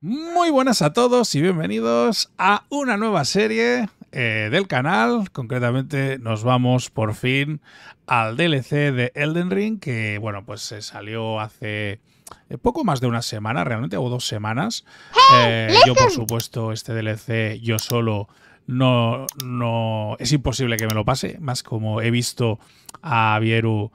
Muy buenas a todos y bienvenidos a una nueva serie del canal. Concretamente nos vamos por fin al DLC de Elden Ring, que bueno, pues se salió hace poco más de una semana, realmente, o 2 semanas. Yo, por supuesto, este DLC yo solo no es imposible que me lo pase, más como he visto a Vieru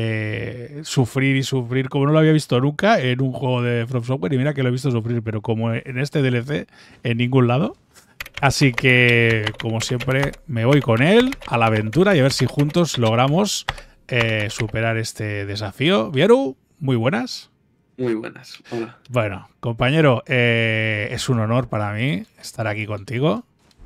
sufrir y sufrir como no lo había visto nunca en un juego de From Software, y mira que lo he visto sufrir, pero como en este DLC en ningún lado. Así que, como siempre, me voy con él a la aventura y a ver si juntos logramos superar este desafío. Vieru, muy buenas. Muy buenas, hola. Bueno, compañero, es un honor para mí estar aquí contigo.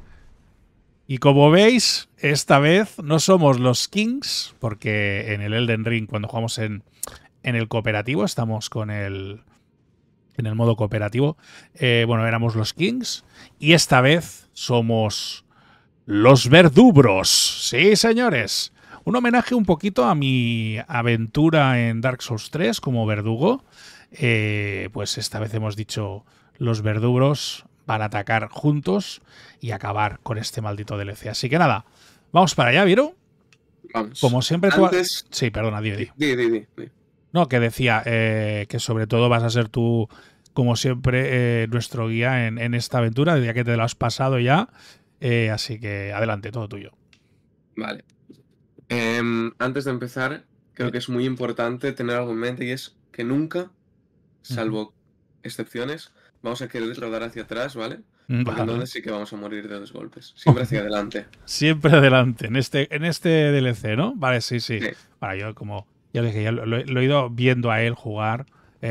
Y como veis, esta vez no somos los Kings, porque en el Elden Ring, cuando jugamos en el cooperativo, estamos en el modo cooperativo, bueno, éramos los Kings, y esta vez somos los Verdubros. Sí, señores. Un homenaje un poquito a mi aventura en Dark Souls 3 como verdugo. Pues esta vez hemos dicho los Verdubros van a atacar juntos y acabar con este maldito DLC. Así que nada, vamos para allá, ¿vieron? Vamos. Como siempre Antes... Sí, perdona, di. Di. No, que decía que sobre todo vas a ser tú, como siempre, nuestro guía en esta aventura, ya que te lo has pasado ya. Así que adelante, todo tuyo. Vale. Antes de empezar, creo que es muy importante tener algo en mente, y es que nunca, salvo excepciones, vamos a querer rodar hacia atrás, ¿vale? Porque entonces sí que vamos a morir de 2 golpes. Siempre hacia adelante. Siempre adelante, en este DLC, ¿no? Vale, sí. Vale, yo como ya dije, ya lo he ido viendo a él jugar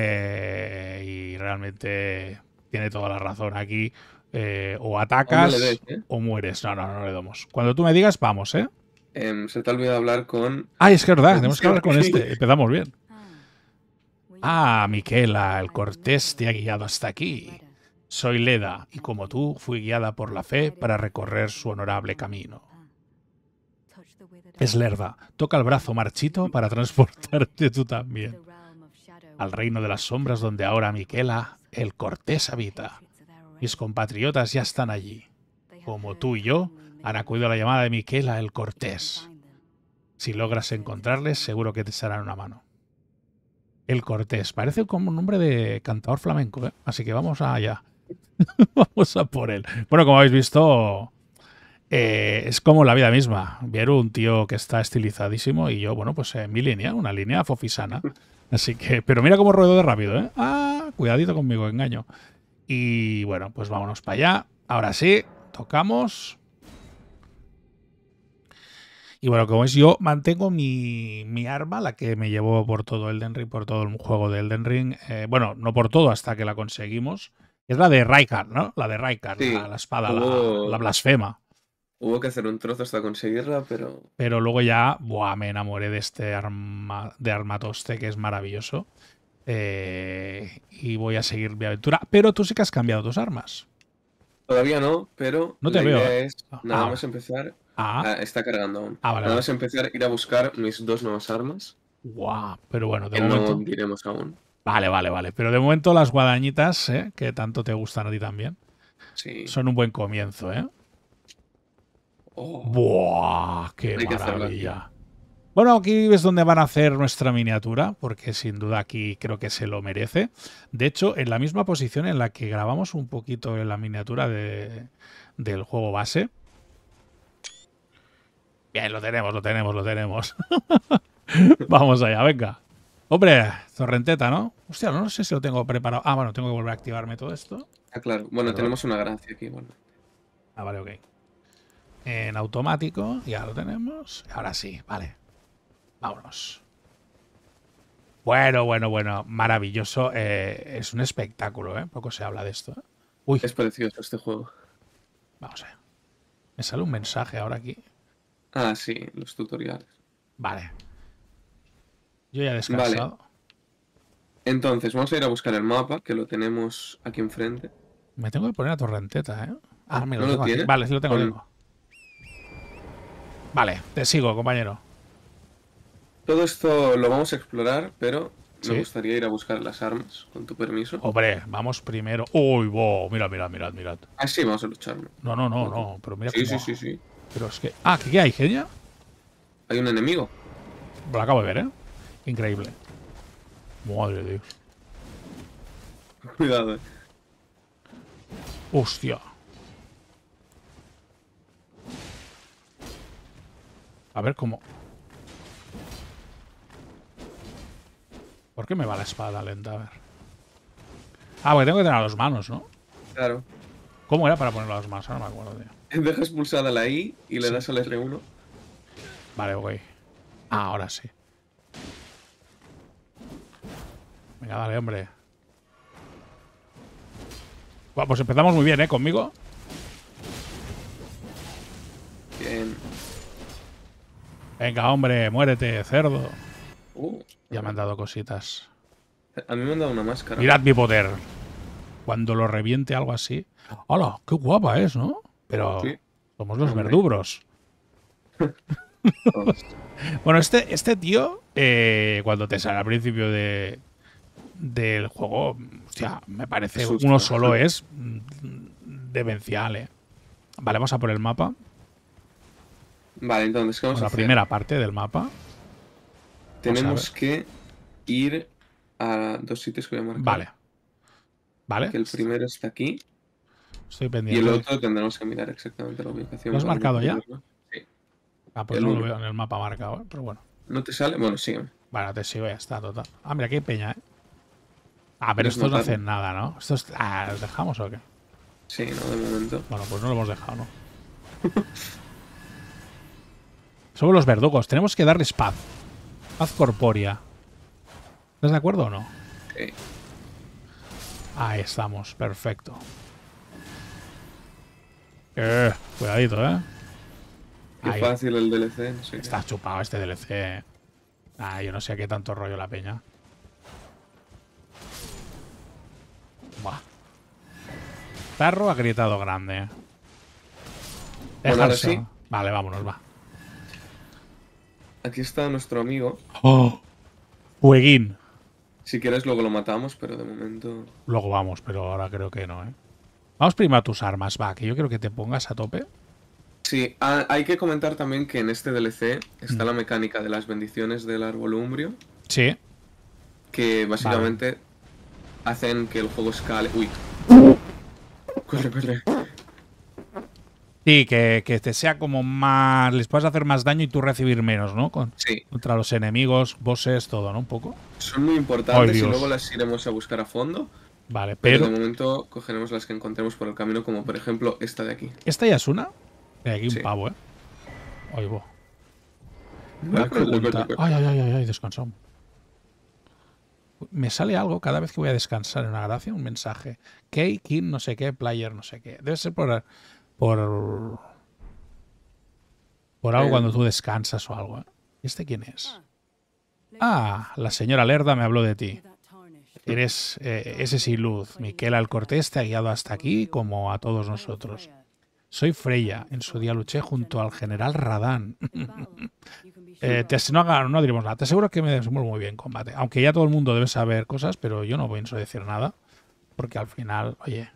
y realmente tiene toda la razón aquí. O atacas No le des, ¿eh? o mueres. No le damos. Cuando tú me digas, vamos, ¿eh? Se te ha olvidado hablar con... Ay, es que es verdad, tenemos que hablar con este. Empezamos bien. Ah, Miquela, el Cortés te ha guiado hasta aquí. Soy Leda, y como tú, fui guiada por la fe para recorrer su honorable camino. Es Lerda, toca el brazo marchito para transportarte tú también al reino de las sombras, donde ahora Miquela, el Cortés, habita. Mis compatriotas ya están allí. Como tú y yo, han acudido a la llamada de Miquela, el Cortés. Si logras encontrarles, seguro que te echarán una mano. El Cortés, parece como un nombre de cantador flamenco, ¿eh? Así que vamos allá. Vamos a por él. Bueno, como habéis visto, es como la vida misma. Vieron un tío que está estilizadísimo y yo, bueno, pues mi línea, una línea fofisana. Así que, pero mira cómo ruedo de rápido, ¿eh? Ah, cuidadito conmigo, engaño. Y bueno, pues vámonos para allá. Ahora sí, tocamos. Y bueno, como es, yo mantengo mi arma, la que me llevó por todo Elden Ring, por todo el juego de Elden Ring. Bueno, no por todo, hasta que la conseguimos. Es la de Raikar, ¿no? La de Raikar, Sí, la espada, la blasfema. Hubo que hacer un trozo hasta conseguirla, pero... Pero luego ya, buah, me enamoré de este armatoste, que es maravilloso. Y voy a seguir mi aventura. Pero tú sí que has cambiado tus armas. Todavía no, pero no te la veo, idea es nada más empezar... Ah, está cargando aún. vale, Nada más empezar, ir a buscar mis 2 nuevas armas. Guau, pero bueno, de Que momento... no diremos aún. Vale. Pero de momento las guadañitas, que tanto te gustan a ti también, Sí. son un buen comienzo, ¿eh? Oh, ¡Buah! ¡Qué hay que hacerlo maravilla! Bueno, aquí es donde van a hacer nuestra miniatura, porque sin duda aquí creo que se lo merece. De hecho, en la misma posición en la que grabamos un poquito en la miniatura del juego base. Bien, lo tenemos. Vamos allá, venga. Hombre, torrenteta, ¿no? Hostia, no sé si lo tengo preparado. Ah, bueno, tengo que volver a activarme todo esto. Ah, claro. Bueno, Perdón. tenemos una gracia aquí, bueno. Ah, vale, ok. En automático, ya lo tenemos. Ahora sí, vale. Vámonos. Bueno. Maravilloso. Es un espectáculo, ¿eh? Poco se habla de esto. Uy. Es precioso este juego. Vamos a ver. Me sale un mensaje ahora aquí. Ah, sí, los tutoriales. Vale. Yo ya he descansado. Vale. Entonces, vamos a ir a buscar el mapa, que lo tenemos aquí enfrente. Me tengo que poner a torrenteta, ¿eh? Ah, mira, ¿No lo tengo lo tiene? aquí. Vale, sí lo tengo. Vale, te sigo, compañero. Todo esto lo vamos a explorar, pero me Sí. gustaría ir a buscar las armas, con tu permiso. Hombre, vamos primero. Uy, bo, mira, mirad, mirad, mirad. Ah, sí, vamos a luchar, ¿no? No, no, no, Ok. no. Pero mira Sí, cómo. sí, sí, sí. Pero es que. Ah, ¿qué hay, Genia? Hay un enemigo. Lo acabo de ver, ¿eh? Increíble. Madre de Dios. Cuidado. Hostia. A ver cómo. ¿Por qué me va la espada lenta? A ver. Ah, porque tengo que tener a las manos, ¿no? Claro. ¿Cómo era para ponerlo a las manos? Ahora no me acuerdo, tío. Dejas pulsada la I y le Sí. das al R1. Vale, ok. Ah, ahora sí. Venga, dale, hombre. Bueno, pues empezamos muy bien, ¿eh? Conmigo. Bien. Venga, hombre, muérete, cerdo. Uh, Ya me han dado cositas. a mí me han dado una máscara. Mirad mi poder. Cuando lo reviente algo así. ¡Hola! ¡Qué guapa es!, ¿no? Pero Sí. somos los Hombre. verdubros. Todos. Bueno, este tío, cuando te sale al principio del juego, hostia, me parece Susto. uno solo es demencial, ¿eh? Vale, vamos a por el mapa. Vale, entonces, ¿qué vamos La a hacer? primera parte del mapa. Tenemos que ir a 2 sitios que voy a marcar. Vale. Vale. Que el primero está aquí Estoy y pendiente. el otro tendremos que mirar exactamente la ubicación. ¿Lo has para marcado ya? verlo. Sí. Ah, pues el no lo uno. veo en el mapa marcado, ¿eh? Pero bueno. ¿No te sale? Bueno, sígueme. Vale, te sigo, ya está, total. Ah, mira, aquí hay peña, ¿eh? Ah, pero ¿Quieres estos no matarlo? hacen nada, ¿no? Estos. Ah, ¿los dejamos o qué? Sí, no, de momento. Bueno, pues no lo hemos dejado, ¿no? Somos los verdugos. Tenemos que darles paz. Paz corpórea. ¿Estás de acuerdo o no? Sí. Ahí estamos. Perfecto. Cuidadito, ¿eh? Qué Ahí. fácil el DLC, no sé qué. Está chupado este DLC. Ah, yo no sé a qué tanto rollo la peña. Buah. Tarro ha gritado grande. Bueno, ahora Dejarse. sí. Vale, vámonos, va. Aquí está nuestro amigo. ¡Oh! Fueguín. Si quieres luego lo matamos, pero de momento... Luego vamos, pero ahora creo que no, ¿eh? Vamos primero a tus armas, va, que yo quiero que te pongas a tope. Sí, hay que comentar también que en este DLC está la mecánica de las bendiciones del árbol umbrio, Sí. que básicamente hacen que el juego escale... Uy. Corre, corre. Sí, que te sea como más... Les puedas hacer más daño y tú recibir menos, ¿no? Sí, Contra los enemigos, bosses, todo, ¿no? Un poco. son muy Ay, importantes y Dios. luego las iremos a buscar a fondo, Vale, pero pero... de momento cogeremos las que encontremos por el camino, como por ejemplo esta de aquí. ¿Esta ya es una? Aquí un Sí. pavo, ¿eh? Oigo. Una Corre, corre, pregunta. corre, corre. Ay, ay, ay, ay, ay, descansamos. Me sale algo cada vez que voy a descansar en una gracia, un mensaje. Key, King, no sé qué, player, no sé qué. Debe ser por algo cuando tú descansas o algo, ¿eh? ¿Y este quién es? Ah, la señora Lerda me habló de ti. Eres ese sin luz. Miquela el Cortés te ha guiado hasta aquí como a todos nosotros. Soy Freya. En su día luché junto al general Radán. No diremos nada. Te aseguro que me desenvuelvo muy bien en combate. Aunque ya todo el mundo debe saber cosas, pero yo no pienso decir nada. Porque al final, oye...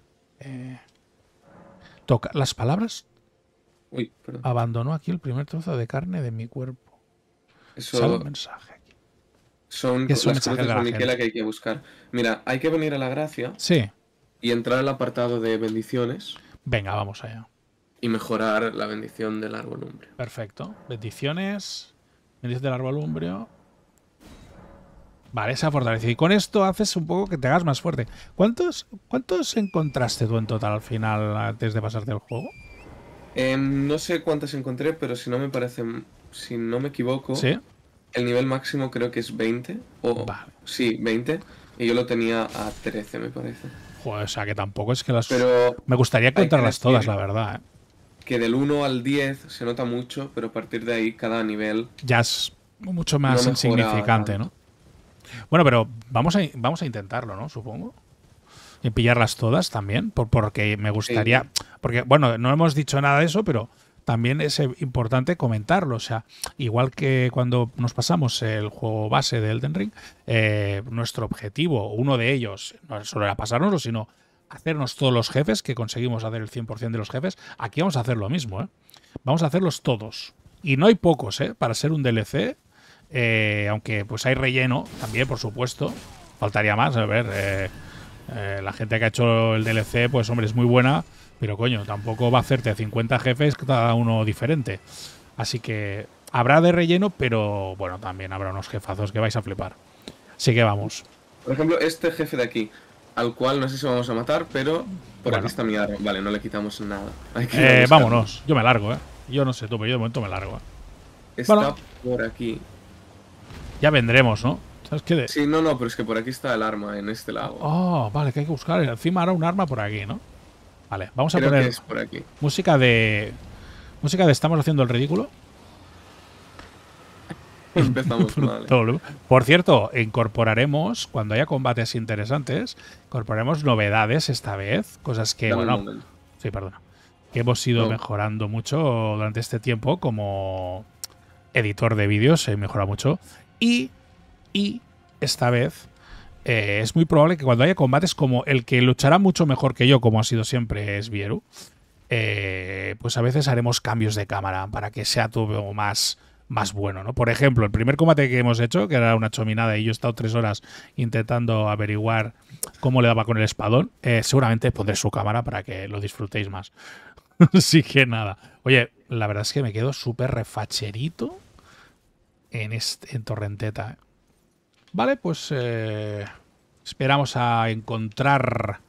toca. Las palabras... Uy, perdón. Abandonó aquí el primer trozo de carne de mi cuerpo. Sale un Eso mensaje aquí. son ¿Qué son las mensajes cruces de de la Miquela gente? que hay que buscar. Mira, hay que venir a la gracia Sí. y entrar al apartado de bendiciones Venga, vamos allá. y mejorar la bendición del árbol umbrio. Perfecto. Bendiciones. Bendiciones del árbol umbrio. Vale, esa fortaleza. Y con esto haces un poco que te hagas más fuerte. ¿Cuántos encontraste tú en total al final antes de pasarte el juego? No sé cuántas encontré, pero si no me equivoco, Sí. el nivel máximo creo que es 20. O Vale. sí, 20. Y yo lo tenía a 13, me parece. Joder, o sea que tampoco es que las... Pero Me gustaría que encontrarlas decir todas, la verdad, ¿eh? que del 1 al 10 se nota mucho, pero a partir de ahí cada nivel Ya es mucho más no mejora insignificante, tanto. ¿no? Bueno, pero vamos a intentarlo, ¿no? Supongo. Y pillarlas todas también, porque me gustaría... Porque, bueno, no hemos dicho nada de eso, pero también es importante comentarlo. O sea, igual que cuando nos pasamos el juego base de Elden Ring, nuestro objetivo, uno de ellos, no solo era pasárnoslo, sino hacernos todos los jefes, que conseguimos hacer el 100% de los jefes. Aquí vamos a hacer lo mismo, ¿eh? Vamos a hacerlos todos. Y no hay pocos, ¿eh? Para ser un DLC, aunque pues hay relleno también, por supuesto. Faltaría más, a ver, la gente que ha hecho el DLC, pues hombre, es muy buena, pero coño, tampoco va a hacerte 50 jefes, cada uno diferente. Así que habrá de relleno, pero bueno, también habrá unos jefazos que vais a flipar. Así que vamos. Por ejemplo, este jefe de aquí, al cual no sé si vamos a matar, pero por Bueno. aquí está mi arma. Vale, no le quitamos nada. Hay que ir a Vámonos, yo me largo, ¿eh? Yo no sé tú, pero yo de momento me largo. Está Bueno. por aquí. Ya vendremos, ¿no? ¿Sabes qué? Sí, no, pero es que por aquí está el arma, en este lago. Oh, vale, que hay que buscar. Encima ahora un arma por aquí, ¿no? Vale, vamos a Creo poner que es por aquí. música de estamos haciendo el ridículo. Empezamos mal. Por cierto, incorporaremos, cuando haya combates interesantes, incorporaremos novedades esta vez. Cosas que, Dame un bueno, momento. sí, perdona. Que hemos ido No. mejorando mucho durante este tiempo como editor de vídeos. He mejorado mucho. Y esta vez es muy probable que cuando haya combates como el que luchará mucho mejor que yo, como ha sido siempre, es Vieru, pues a veces haremos cambios de cámara para que sea todo más bueno, ¿no? Por ejemplo, el primer combate que hemos hecho, que era una chominada y yo he estado 3 horas intentando averiguar cómo le daba con el espadón, seguramente pondré su cámara para que lo disfrutéis más. Así que nada. Oye, la verdad es que me quedo súper refacherito en Torrenteta. Vale, pues esperamos a encontrar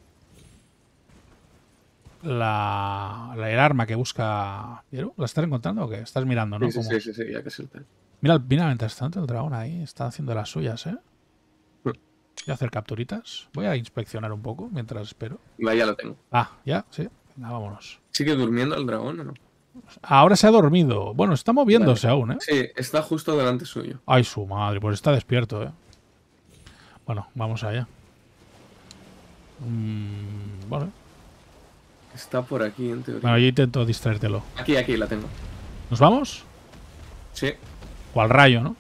el arma que busca. ¿La estás encontrando o qué? Estás mirando, ¿no? Sí, ya que se el Mira, mientras tanto el dragón ahí está haciendo las suyas, ¿eh? Voy a hacer capturitas. Voy a inspeccionar un poco mientras espero. Ya lo tengo. Ah, ¿ya? Sí. Venga, vámonos. ¿Sigue durmiendo el dragón o no? Ahora se ha dormido. Bueno, está moviéndose Vale. aún, ¿eh? Sí, está justo delante suyo. Ay, su madre, pues está despierto, ¿eh? Bueno, vamos allá. Vale. Está por aquí, en teoría. Bueno, yo intento distraértelo. Aquí, la tengo. ¿Nos vamos? Sí. O al rayo, ¿no?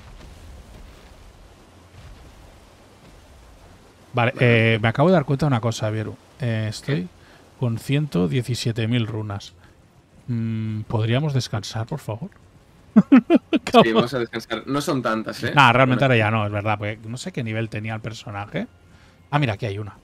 Vale, me acabo de dar cuenta de una cosa, Vieru. Estoy con 117.000 runas. ¿Podríamos descansar, por favor? Sí, vamos a descansar. No son tantas, ¿eh? Nah, realmente ahora ya no, es verdad, porque no sé qué nivel tenía el personaje. Ah, mira, aquí hay una.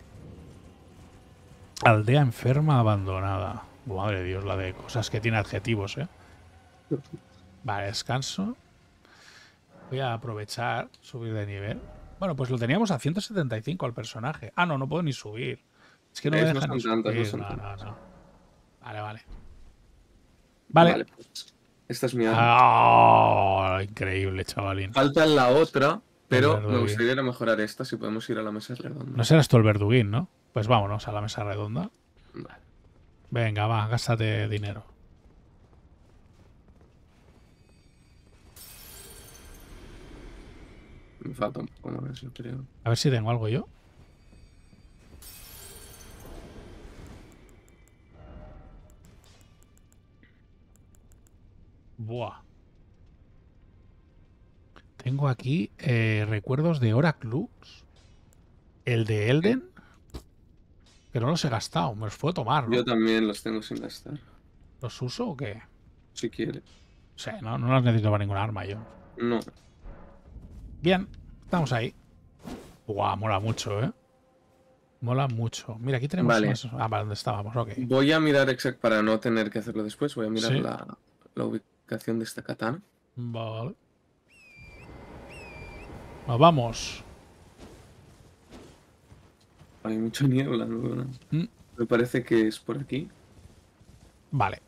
Aldea enferma abandonada. Madre de Dios, la de cosas que tiene adjetivos, ¿eh? Vale, descanso. Voy a aprovechar, subir de nivel. Bueno, pues lo teníamos a 175 al personaje. Ah, no puedo ni subir. Es que no me dejan ni subir. No. Vale. Vale, pues esta es mi arma. Oh, increíble, chavalín. Falta la otra, pero me gustaría ir a mejorar esta si podemos ir a la mesa redonda. No serás tú el verduguín, ¿no? Pues vámonos a la mesa redonda. Vale. Venga, va, gástate dinero. Me falta un poco más, yo creo. A ver si tengo algo yo. Buah. Tengo aquí recuerdos de Oraclux. El de Elden. Que no los he gastado. Me los puedo tomar, ¿no? Yo también los tengo sin gastar. ¿Los uso o qué? Si quieres. Sí, no los necesito para ninguna arma yo. No. Bien, estamos ahí. Buah, mola mucho, ¿eh? Mola mucho. Mira, aquí tenemos Vale. más. Ah, vale, ¿dónde estábamos? Ok. Voy a mirar exacto para no tener que hacerlo después. Voy a mirar Sí. la ubicación de esta katana. Vale. Nos vamos. Hay mucha niebla, ¿no? Me parece que es por aquí. Vale.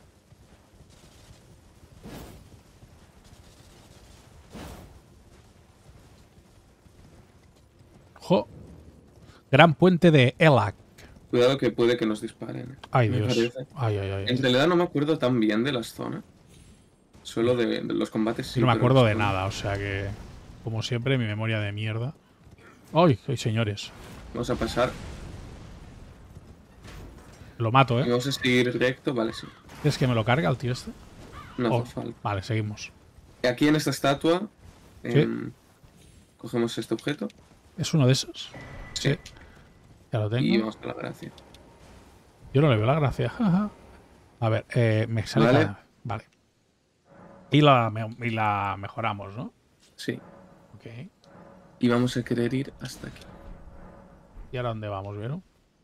Jo. Gran puente de Elac. Cuidado que puede que nos disparen. Ay, me Dios. parece. Ay. En realidad no me acuerdo tan bien de las zonas. Solo de los combates sí. No me pero acuerdo de las zonas- nada, o sea que, como siempre, mi memoria de mierda. ¡Ay, señores! Vamos a pasar. Lo mato, Y ¿eh? vamos a seguir recto. Vale, sí. ¿Quieres que me lo cargue al tío este? No Oh, hace falta. vale, seguimos. Aquí en esta estatua Sí. cogemos este objeto. ¿Es uno de esos? Sí. Ya lo Y tengo. vamos a la gracia. Yo no le veo la gracia. jaja. A ver, me sale... Vale. Vale. Y la mejoramos, ¿no? Sí. Ok. Y vamos a querer ir hasta aquí. ¿Y ahora dónde vamos, Vero?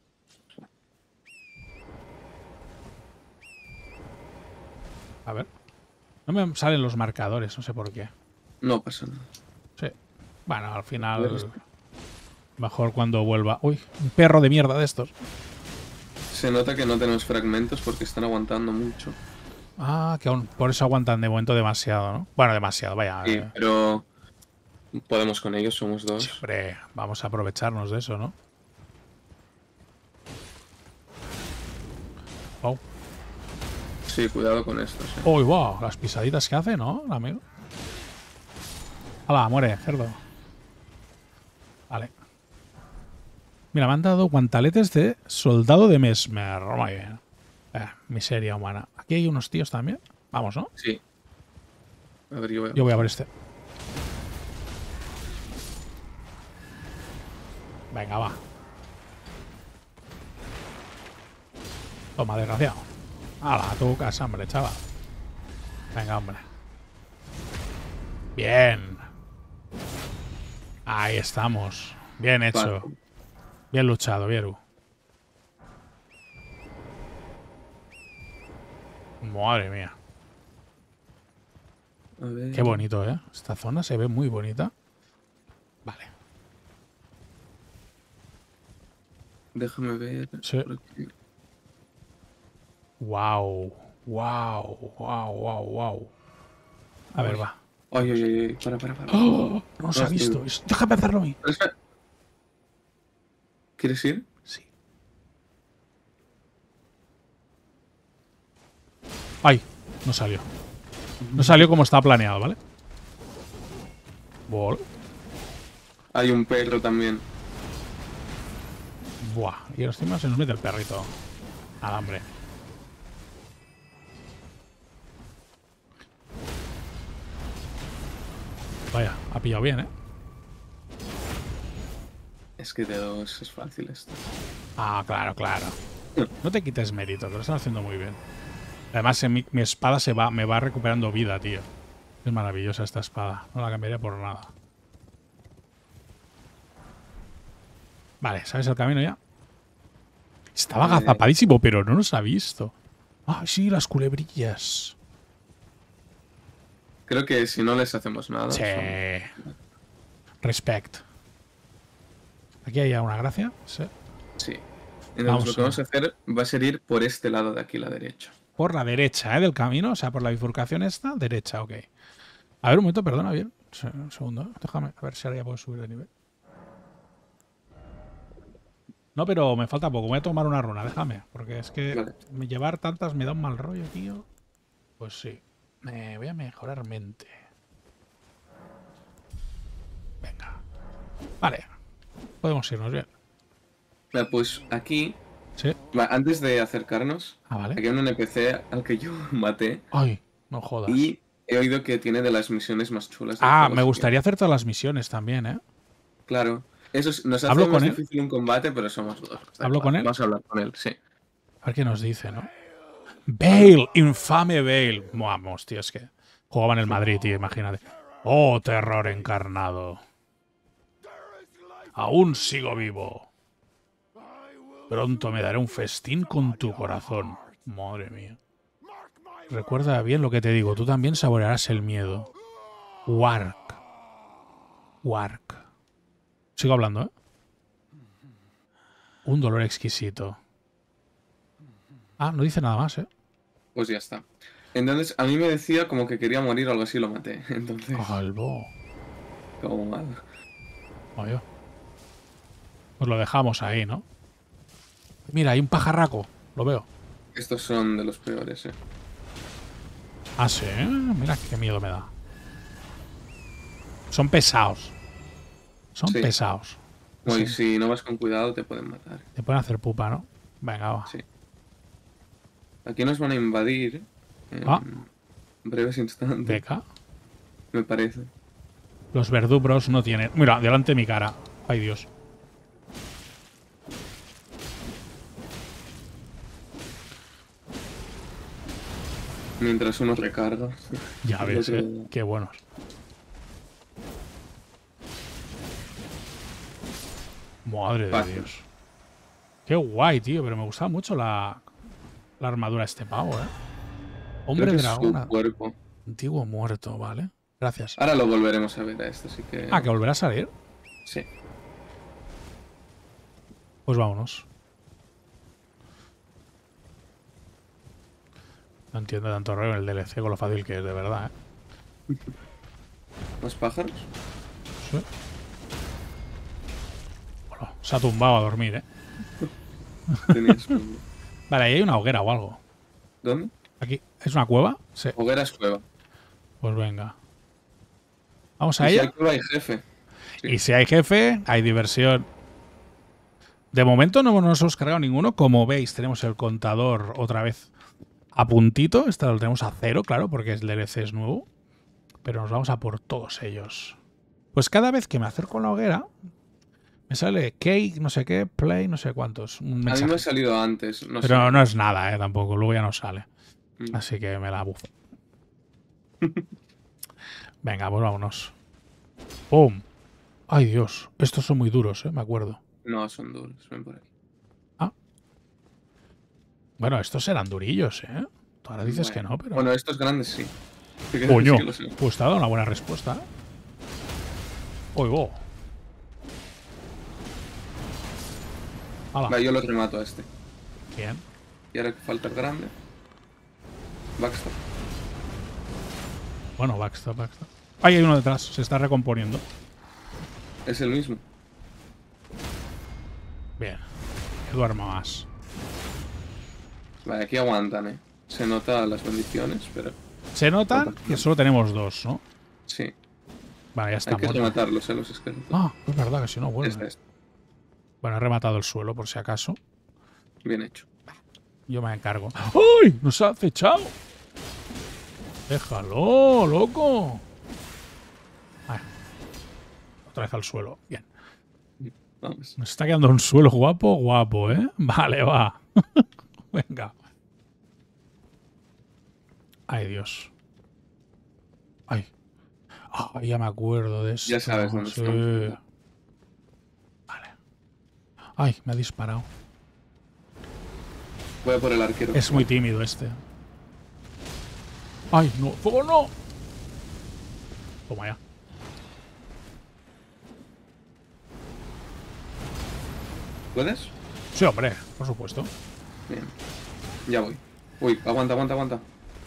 A ver. No me salen los marcadores, no sé por qué. No pasa nada. Sí. Bueno, al A ver, final... Mejor cuando vuelva... Uy, un perro de mierda de estos. se nota que no tenemos fragmentos porque están aguantando mucho. Ah, que aún por eso aguantan de momento demasiado, ¿no? Bueno, demasiado, vaya. Sí, pero podemos con ellos, somos dos. Siempre vamos a aprovecharnos de eso, ¿no? Oh. Sí, cuidado con esto. Sí. Uy, wow, las pisaditas que hace, ¿no, amigo? ¡Hala, muere, cerdo! Vale. Mira, me han dado guantaletes de soldado de Mesmer. Muy bien. Miseria humana. Aquí hay unos tíos también. Vamos, ¿no? Sí. A ver, Yo voy a por este. Venga, va. Toma, desgraciado. ¡Hala, a tu casa, hombre, chaval! Venga, hombre. Bien. Ahí estamos. Bien hecho. Vale. Bien luchado, Vieru. Madre mía. A ver. Qué bonito, ¿eh? Esta zona se ve muy bonita. Vale. Déjame ver. Sí. Por aquí. Wow. Wow. Wow, wow, wow. A ver, va. Ay, ay, ay, ay. Para. ¡Oh! No se ha estoy- visto. Déjame hacerlo a mí. Espera. ¿Quieres ir? Sí. ¡Ay! No salió. No salió como estaba planeado, ¿vale? Bol. Hay un perro también. Buah. Y encima se nos mete el perrito. Alambre. Vaya, ha pillado bien, ¿eh? Es que de dos es fácil esto. Ah, claro, claro. No te quites mérito, que lo están haciendo muy bien. Además, mi espada me va recuperando vida, tío. Es maravillosa esta espada. No la cambiaría por nada. Vale, ¿sabes el camino ya? Estaba agazapadísimo, pero no nos ha visto. Ah, sí, las culebrillas. Creo que si no les hacemos nada. Sí. Respect. ¿Aquí hay alguna gracia? Sí. Sí. Entonces Vamos lo que vamos a hacer va a ser ir por este lado de aquí, la derecha. Por la derecha, ¿eh? Del camino. O sea, por la bifurcación esta. Derecha, ok. A ver, un momento, perdona, bien. Un segundo, ¿eh? Déjame, a ver si ahora ya puedo subir de nivel. No, pero me falta poco. Voy a tomar una runa, déjame. Porque es que Vale. llevar tantas me da un mal rollo, tío. Pues sí. Me voy a mejorar mente. Venga. Vale. Podemos irnos bien. Vale, pues aquí, Sí. antes de acercarnos, Ah, vale. aquí hay un NPC al que yo maté Ay, no jodas. y he oído que tiene de las misiones más chulas del Ah, juego, me así que, gustaría hacer todas las misiones también, ¿eh? claro. Eso nos ¿Hablo hace con más él? difícil un combate, pero somos dos. Da ¿Hablo igual, con él? vamos a hablar con él, sí. A ver qué nos dice, ¿no? Bale, infame Bale. Vamos, tío, es que jugaba en el Madrid, tío, imagínate. Oh, terror encarnado. Aún sigo vivo. Pronto me daré un festín con tu corazón. Madre mía. Recuerda bien lo que te digo, tú también saborearás el miedo. Wark. Wark. Sigo hablando, ¿eh? Un dolor exquisito. Ah, no dice nada más, ¿eh? Pues ya está. Entonces, a mí me decía como que quería morir o algo así, lo maté. Entonces, Albo. como mal. Oye. Pues lo dejamos ahí, ¿no? Mira, hay un pajarraco. Lo veo. Estos son de los peores, eh. Ah, sí. Mira qué miedo me da. Son pesados. Son Sí. pesados. Bueno, y Sí. si no vas con cuidado, te pueden matar. Te pueden hacer pupa, ¿no? Venga, va. Sí. Aquí nos van a invadir en Ah. breves instantes, Beca. me parece. Los verdubros no tienen... Mira, delante de mi cara. Ay, Dios. Mientras uno recarga. Ya El ves, otro- qué buenos. Madre de Fácil. Dios. Qué guay, tío. Pero me gusta mucho la armadura de este pavo, ¿eh? Hombre Creo que es su dragón. cuerpo. Antiguo muerto, ¿vale? Gracias. Ahora lo volveremos a ver a esto, así que... Ah, que volverá a salir. Sí. Pues vámonos. No entiendo tanto rollo en el DLC con lo fácil que es, de verdad, ¿eh? ¿Más pájaros? Sí. Bueno, se ha tumbado a dormir, ¿eh? Tenías... Vale, ahí hay una hoguera o algo. ¿Dónde? Aquí. ¿Es una cueva? Sí. Hogueras cueva. Pues venga. Vamos Y a si ella. hay cueva hay jefe. Sí. Y si hay jefe, hay diversión. De momento no nos hemos cargado ninguno. Como veis, tenemos el contador otra vez a puntito. Este lo tenemos a 0, claro, porque el DLC es nuevo. Pero nos vamos a por todos ellos. Pues cada vez que me acerco a la hoguera, me sale cake, no sé qué, play, no sé cuántos. Un A mí mensaje. me ha salido antes, no Pero sé. no es nada, tampoco. Luego ya no sale. Mm. Así que me la bufo. Venga, pues vámonos. ¡Pum! ¡Ay, Dios! Estos son muy duros, me acuerdo. No, son duros, ven por aquí. Bueno, estos eran durillos, ¿eh? Tú ahora dices que Bueno. no, pero... Bueno, estos grandes sí. Sí que- ¡Coño! sí que lo sé. Pues te ha dado una buena respuesta, ¿eh? ¡Oigo! ¡Hala! Va, yo lo remato a este. Bien. Y ahora que falta el grande. Baxter. Bueno, backstab. ¡Ay, hay uno detrás! Se está recomponiendo. Es el mismo. Bien. Que duerma más. Vale, aquí aguantan, eh. Se nota las bendiciones, pero Se notan que solo tenemos 2, ¿no? sí. Vale, ya está Hay que muerto. rematarlos, los esqueletos. Ah, es verdad que si no vuelve. Esta es. Bueno, he rematado el suelo por si acaso. Bien hecho. Yo me encargo. ¡Ay! ¡Nos ha acechado! ¡Déjalo, loco! Vale. Otra vez al suelo. Bien. Vamos. Nos está quedando un suelo guapo, ¿eh? Vale, va. Venga. Ay, Dios. Ay. Ah, ya me acuerdo de esto. Ya sabes dónde sí. estamos. Vale. Ay, me ha disparado. Voy a por el arquero. Es muy tímido este. ¡Ay, no! ¡Fuego no! Toma ya. ¿Puedes? Sí, hombre, por supuesto. Bien. Ya voy. Uy, aguanta.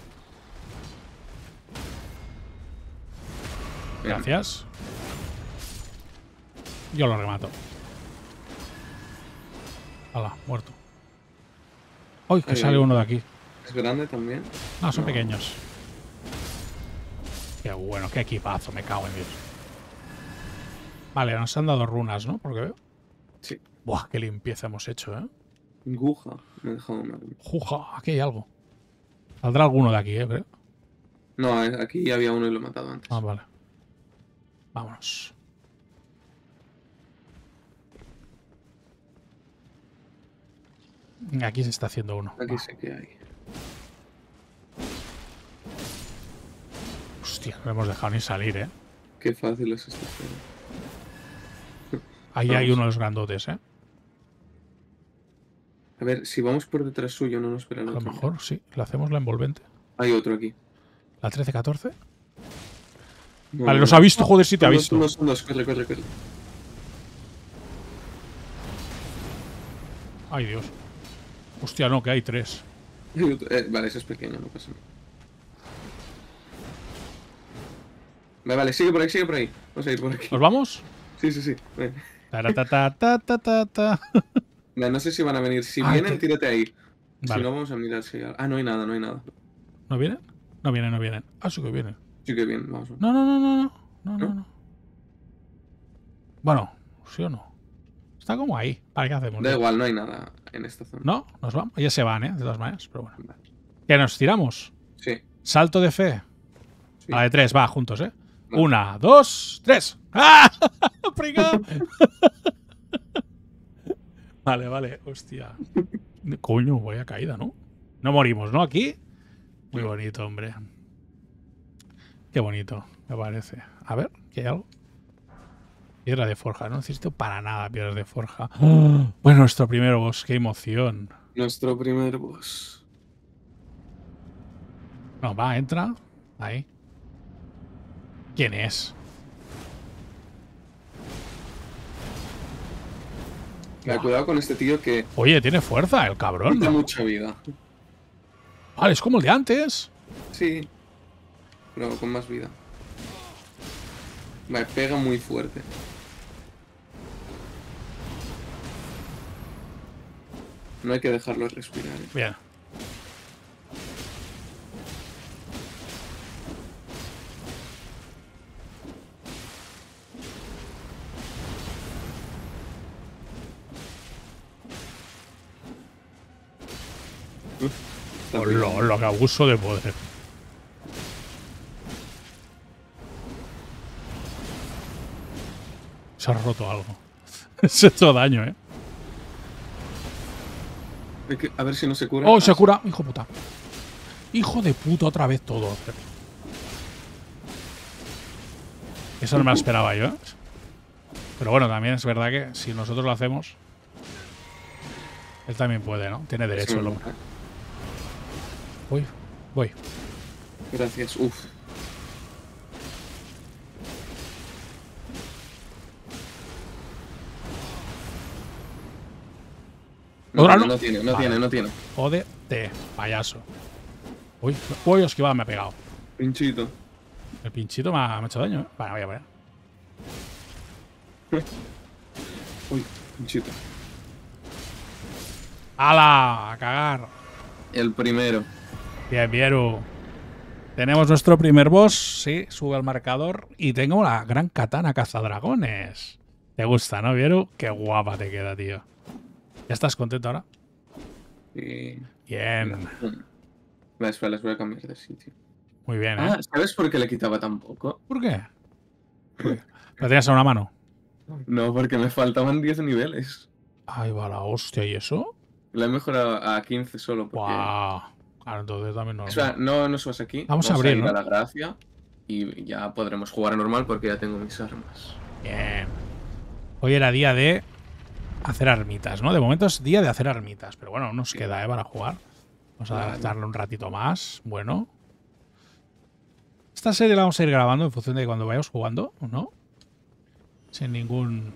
Bien. Gracias. Yo lo remato. Hala, muerto. ¡Ay, que Ahí, sale ahí. uno de aquí! ¿Es grande también? No, son No. pequeños. Qué bueno, qué equipazo, me cago en Dios. Vale, nos han dado runas, ¿no? Porque veo. Sí. Buah, qué limpieza hemos hecho, ¿eh? Guja. Me he dejado una. Juja, aquí hay algo. Saldrá alguno de aquí, creo. No, aquí había uno y lo he matado antes. Ah, vale. Vámonos. Aquí se está haciendo uno. Aquí Va. sí que hay. Hostia, no hemos dejado ni salir, ¿eh? Qué fácil es este juego. Ahí hay Vamos. uno de los grandotes, ¿eh? A ver, si vamos por detrás suyo, no nos espera el A lo otro. mejor sí. Le hacemos la envolvente. Hay otro aquí. La 13-14. No, Vale, no, nos no. ha visto, joder, si te ha visto. Son dos. Corre. Ay, Dios. Hostia, no, que hay 3. Vale, ese es pequeño, no pasa nada. Vale, sigue por ahí. Vamos a ir por aquí. ¿Nos vamos? Sí. Ven. Taratata. Vale, no sé si van a venir. Si Ah, vienen, que- tírate ahí. Vale. Si no, vamos a mirar si hay... Ah, no hay nada. ¿No vienen? No vienen. Ah, sí que vienen. Sí que bien, vamos. No. ¿No? Bueno, ¿sí o no? Está como ahí. Vale, ¿qué hacemos? Da igual, no hay nada. en esta zona. ¿No? Nos vamos. Ya se van, ¿eh? De todas maneras, pero bueno. Vale. ¿Qué nos tiramos? Sí, Salto de fe. sí. A la de 3, va, juntos, ¿eh? Vale. 1, 2, 3. ¡Ah! ¡Pringao! Vale, vale, hostia. Coño, vaya caída, ¿no? No morimos, ¿no? Aquí. Muy bonito, hombre. Qué bonito, me parece. A ver, ¿qué hay algo? Piedra de forja. No necesito para nada piedras de forja. Bueno, nuestro primer boss. ¡Qué emoción! Nuestro primer boss. No, va, entra. Ahí. ¿Quién es? Mira, cuidado con este tío que Oye, tiene fuerza el cabrón, quita ¿no? mucha vida. Vale, es como el de antes. Sí, pero con más vida. Vale, pega muy fuerte. No hay que dejarlo respirar. Bien. Está pegando. Hola, que abuso de poder. Se ha roto algo. Se ha hecho daño, ¿eh? Hay que- a ver si no se cura. ¡Oh, se cura! Hijo de puta. Hijo de puta, otra vez todo. Eso no me lo esperaba yo, ¿eh? Pero bueno, también es verdad que si nosotros lo hacemos, él también puede, ¿no? Tiene Sí, derecho el me hombre. mata. Voy. Gracias. Uf. No ¿Ahora tiene, no? no tiene, no Vale. tiene, no tiene. Jódete, payaso. Uy, esquivado, me ha pegado. Pinchito. El pinchito me ha hecho daño, ¿eh? Vale, voy a ver. Uy, pinchito. ¡Hala! A cagar. El primero. Bien, Vieru. Tenemos nuestro primer boss. Sí, sube al marcador. Y tengo la gran katana cazadragones. ¿Te gusta, no, Vieru? Qué guapa te queda, tío. ¿Ya estás contento ahora? Y... Bien. Vale, espera, les voy a cambiar de sitio. Muy bien, ¿eh? Ah, ¿sabes por qué le quitaba tan poco? ¿Por qué? ¿La tenías a una mano? No, porque me faltaban 10 niveles. Ay, va la hostia. ¿Y eso? La he mejorado a 15 solo porque... ¡Guau! Claro, entonces también no. Espera, no subas aquí. Vamos a abrir, ir ¿no? a la gracia y ya podremos jugar normal porque ya tengo mis armas. Bien. Hoy era día de hacer armitas, ¿no? De momento es día de hacer armitas. Pero bueno, nos queda, ¿eh? Para jugar. Vamos a Vale. darle un ratito más. Bueno. Esta serie la vamos a ir grabando en función de cuando vayamos jugando, ¿no? Sin ningún...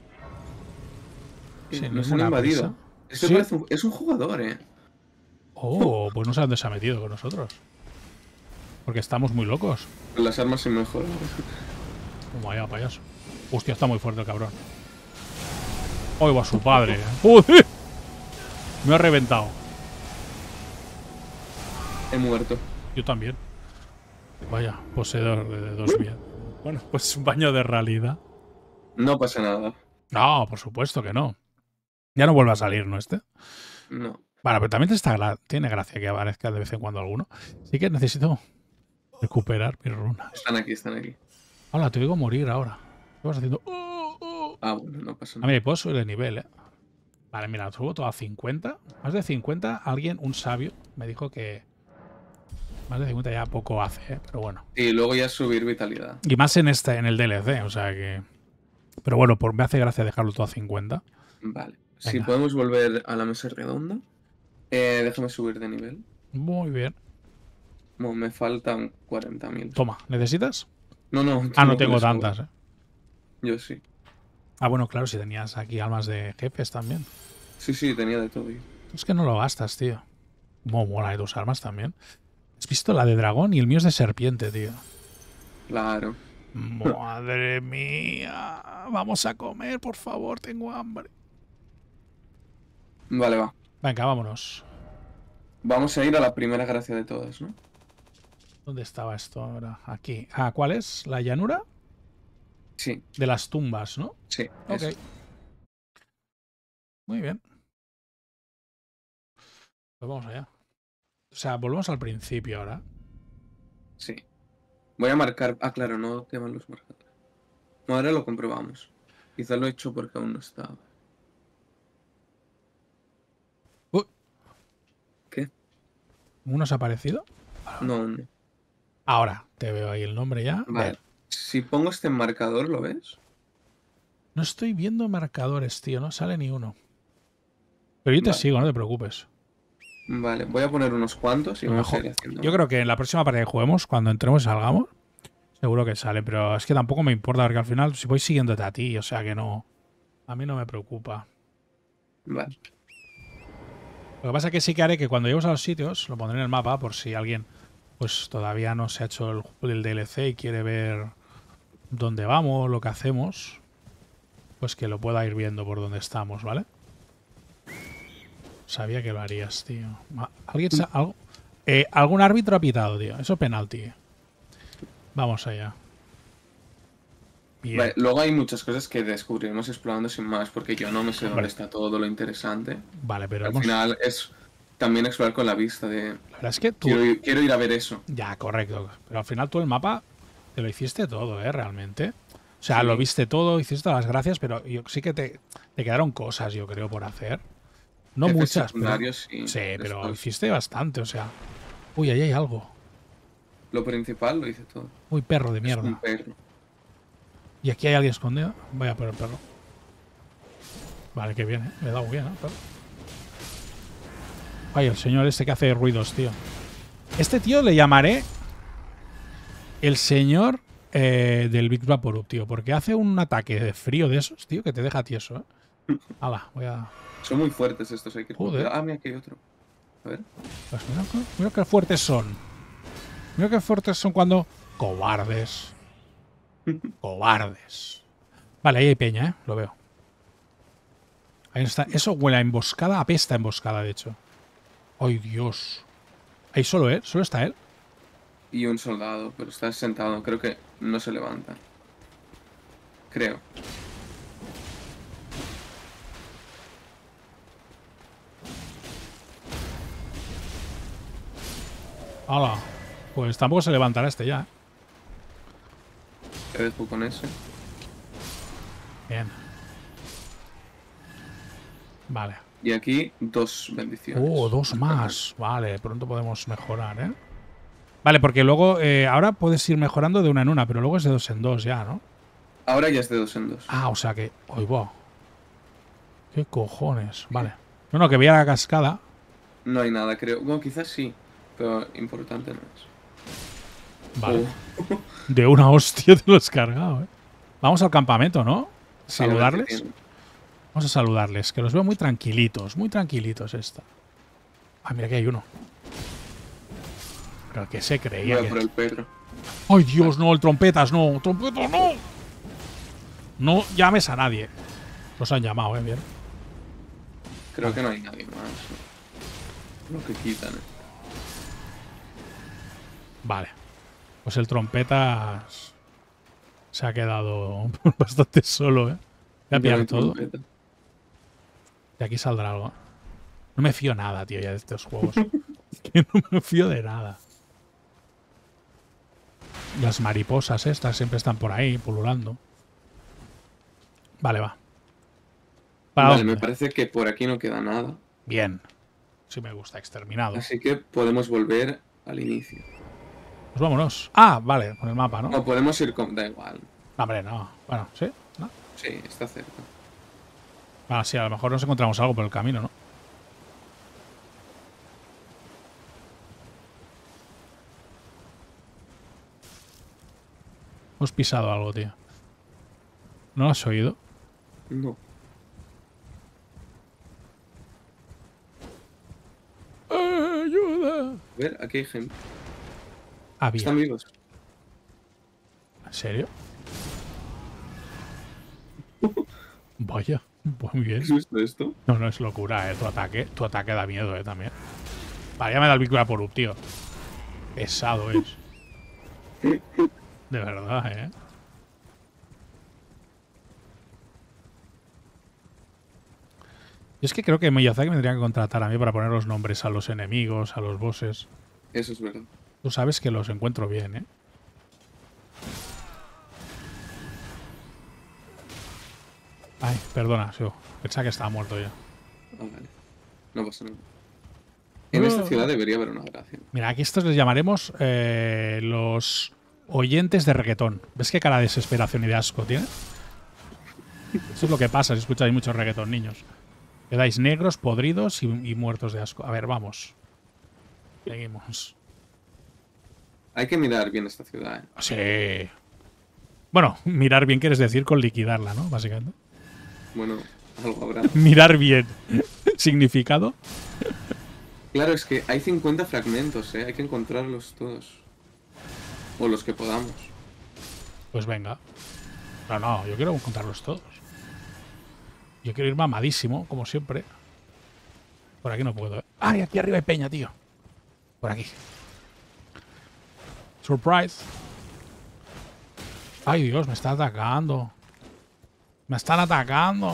sin Nos han ninguna invadido. prisa. Este ¿Sí? parece es un jugador, Oh, pues no sé dónde se ha metido con nosotros. Porque estamos muy locos. Las armas se mejoran. Como vaya payaso. Hostia, está muy fuerte el cabrón. ¡Ay, va su padre! ¡Joder! Me ha reventado. He muerto. Yo también. Vaya, poseedor de dos vidas. Bueno, pues un baño de realidad. No pasa nada. No, por supuesto que no. Ya no vuelve a salir, ¿no? Este. No. Vale, pero también tiene gracia que aparezca de vez en cuando alguno. Sí que necesito recuperar mis runas. Están aquí, están aquí. Hola, te oigo morir ahora. ¿Qué vas haciendo? Ah, bueno, no pasa A nada. mí puedo subir de nivel, ¿eh? Vale, mira, subo todo a 50. Más de 50, alguien, un sabio, me dijo que más de 50 ya poco hace, ¿eh? Pero bueno. Y luego ya subir vitalidad. Y más en el DLC, o sea que... Pero bueno, me hace gracia dejarlo todo a 50. Vale. Si Venga. podemos volver a la mesa redonda. Déjame subir de nivel. Muy bien. Bueno, me faltan 40.000. Toma, ¿necesitas? No, no. Ah, no que tengo les sobra. tantas, ¿eh? Yo sí. Ah, bueno, claro, si tenías aquí almas de jefes también. Sí, tenía de todo. Es que no lo gastas, tío. Cómo mola de tus armas también. ¿Has visto la de dragón? Y el mío es de serpiente, tío. Claro. Madre mía. Vamos a comer, por favor, tengo hambre. Vale, va. Venga, vámonos. Vamos a ir a la primera gracia de todas, ¿no? ¿Dónde estaba esto ahora? Aquí. Ah, ¿cuál es? ¿La llanura? Sí, De las tumbas, ¿no? sí. Ok. eso. Muy bien. Pues vamos allá. O sea, volvemos al principio ahora. Sí. Voy a marcar. Ah, claro, no te van los marcadores. No, ahora lo comprobamos. Quizá lo he hecho porque aún no estaba. Uy, ¿Qué? ¿uno se ha aparecido? No, no. Ahora te veo ahí el nombre ya. Ven. Vale. Si pongo este marcador, ¿lo ves? No estoy viendo marcadores, tío. No sale ni uno. Pero yo te Vale. sigo, no te preocupes. Vale, voy a poner unos cuantos y A lo vamos a mejor. ir haciendo. Yo creo que en la próxima partida que juguemos, cuando entremos y salgamos, seguro que sale. Pero es que tampoco me importa, porque al final si voy siguiéndote a ti, o sea que no. A mí no me preocupa. Vale. Lo que pasa es que sí que haré que cuando lleguemos a los sitios, lo pondré en el mapa por si alguien pues todavía no se ha hecho el DLC y quiere ver dónde vamos, lo que hacemos, pues que lo pueda ir viendo por dónde estamos, ¿vale? Sabía que lo harías, tío. ¿Alguien algo? Algún árbitro ha pitado, tío. Eso es penalti. Vamos allá. Bien. Vale, luego hay muchas cosas que descubriremos explorando sin más, porque yo no me sé dónde Vale. está todo lo interesante. Vale, pero Al hemos... final es también explorar con la vista de... La verdad es que tú... Quiero ir a ver eso. Ya, correcto. Pero al final tú el mapa te lo hiciste todo, ¿eh? Realmente. O sea, Sí. lo viste todo, hiciste todas las gracias, pero yo sí que te quedaron cosas, yo creo, por hacer. No Jefes muchas, pero... secundarios, sí. Sí, pero Estos. hiciste bastante, o sea... Uy, ahí hay algo. Lo principal lo hice todo. Uy, perro de Es un mierda. perro. Y aquí hay alguien escondido. Vaya por el perro. Vale, que bien, ¿eh? Le he dado bien, ¿eh? Perro. Ay, el señor este que hace ruidos, tío. Este tío le llamaré el señor del Big Vaporub, tío. Porque hace un ataque de frío de esos, tío, que te deja tieso, ¿eh? Hala, voy a... Son muy fuertes estos, hay que ir con Joder. cuidado. Ah, mira, aquí hay otro. A ver. Pues mira qué fuertes son. Mira qué fuertes son cuando... Cobardes. Cobardes. Vale, ahí hay peña, ¿eh? Lo veo. Ahí está. Eso huele a emboscada, apesta a emboscada, de hecho. ¡Ay, Dios! Ahí solo él, solo está él. Y un soldado, pero está sentado. Creo que no se levanta. Creo. ¡Hala! Pues tampoco se levantará este ya, ¿eh? Te dejo con ese. Bien. Vale. Y aquí 2 bendiciones. Oh, dos más. Vale, pronto podemos mejorar, ¿eh? Vale, porque luego... ahora puedes ir mejorando de una en una, pero luego es de dos en dos ya, ¿no? Ahora ya es de 2 en 2. Ah, o sea que... ¡Ay, va! ¿Qué cojones? Vale. No, no, que veía la cascada. No hay nada, creo. Bueno, quizás sí, pero importante no es. Vale. Oh. De una hostia te lo has cargado, ¿eh? Vamos al campamento, ¿no? Sí, a ver qué ¿Saludarles? tiene. Vamos a saludarles, que los veo muy tranquilitos esta. Ah, mira que hay uno. Pero que se creía Voy a que... por el Pedro. ¡Ay, Dios, no! El trompetas, no. ¡Trompetas, no! No llames a nadie. Los han llamado, bien. Creo que no hay nadie más. Lo que quitan. Vale. Pues el trompetas se ha quedado bastante solo, ¿eh? Voy a pillar todo. De aquí saldrá algo. No me fío nada, tío, ya de estos juegos. Es que no me fío de nada. Las mariposas estas siempre están por ahí, pululando. Vale, va. ¿Para Vale, dónde? me parece que por aquí no queda nada. Bien. Sí me gusta, exterminado. Así que podemos volver al inicio. Pues vámonos. Ah, vale, con el mapa, ¿no? O podemos ir con... Da igual. Hombre, no. Bueno, ¿sí? ¿No? Sí, está cerca. Ah, sí, a lo mejor nos encontramos algo por el camino, ¿no? Hemos pisado algo, tío. ¿No lo has oído? No. ¡Ayuda! A ver, aquí hay gente. Había. Están vivos. ¿En serio? Vaya, pues muy bien. ¿Has visto esto? No, no es locura, Tu ataque da miedo, también. Vale, ya me da el Big Vaporub, tío. Pesado es. De verdad, Y es que creo que Miyazaki me tendría que contratar a mí para poner los nombres a los enemigos, a los bosses. Eso es verdad. Tú sabes que los encuentro bien, ¿eh? Ay, perdona, yo pensaba que estaba muerto ya. Ah, vale. No pasa nada. En esta ciudad debería haber una gracia. Mira, aquí estos les llamaremos los oyentes de reggaetón. ¿Ves qué cara de desesperación y de asco tiene? Eso es lo que pasa si escucháis mucho reggaetón, niños. Quedáis negros, podridos y muertos de asco. A ver, vamos. Seguimos. Hay que mirar bien esta ciudad, Sí. Bueno, mirar bien quieres decir con liquidarla, ¿no? Básicamente. Bueno, algo habrá. Mirar bien. ¿Significado? Claro, es que hay 50 fragmentos, hay que encontrarlos todos. O los que podamos. Pues venga. No, yo quiero encontrarlos todos. Yo quiero ir mamadísimo, como siempre. Por aquí no puedo, ¿eh? ¡Ay, aquí arriba hay peña, tío! Por aquí. Surprise. ¡Ay, Dios! Me está atacando. ¡Me están atacando!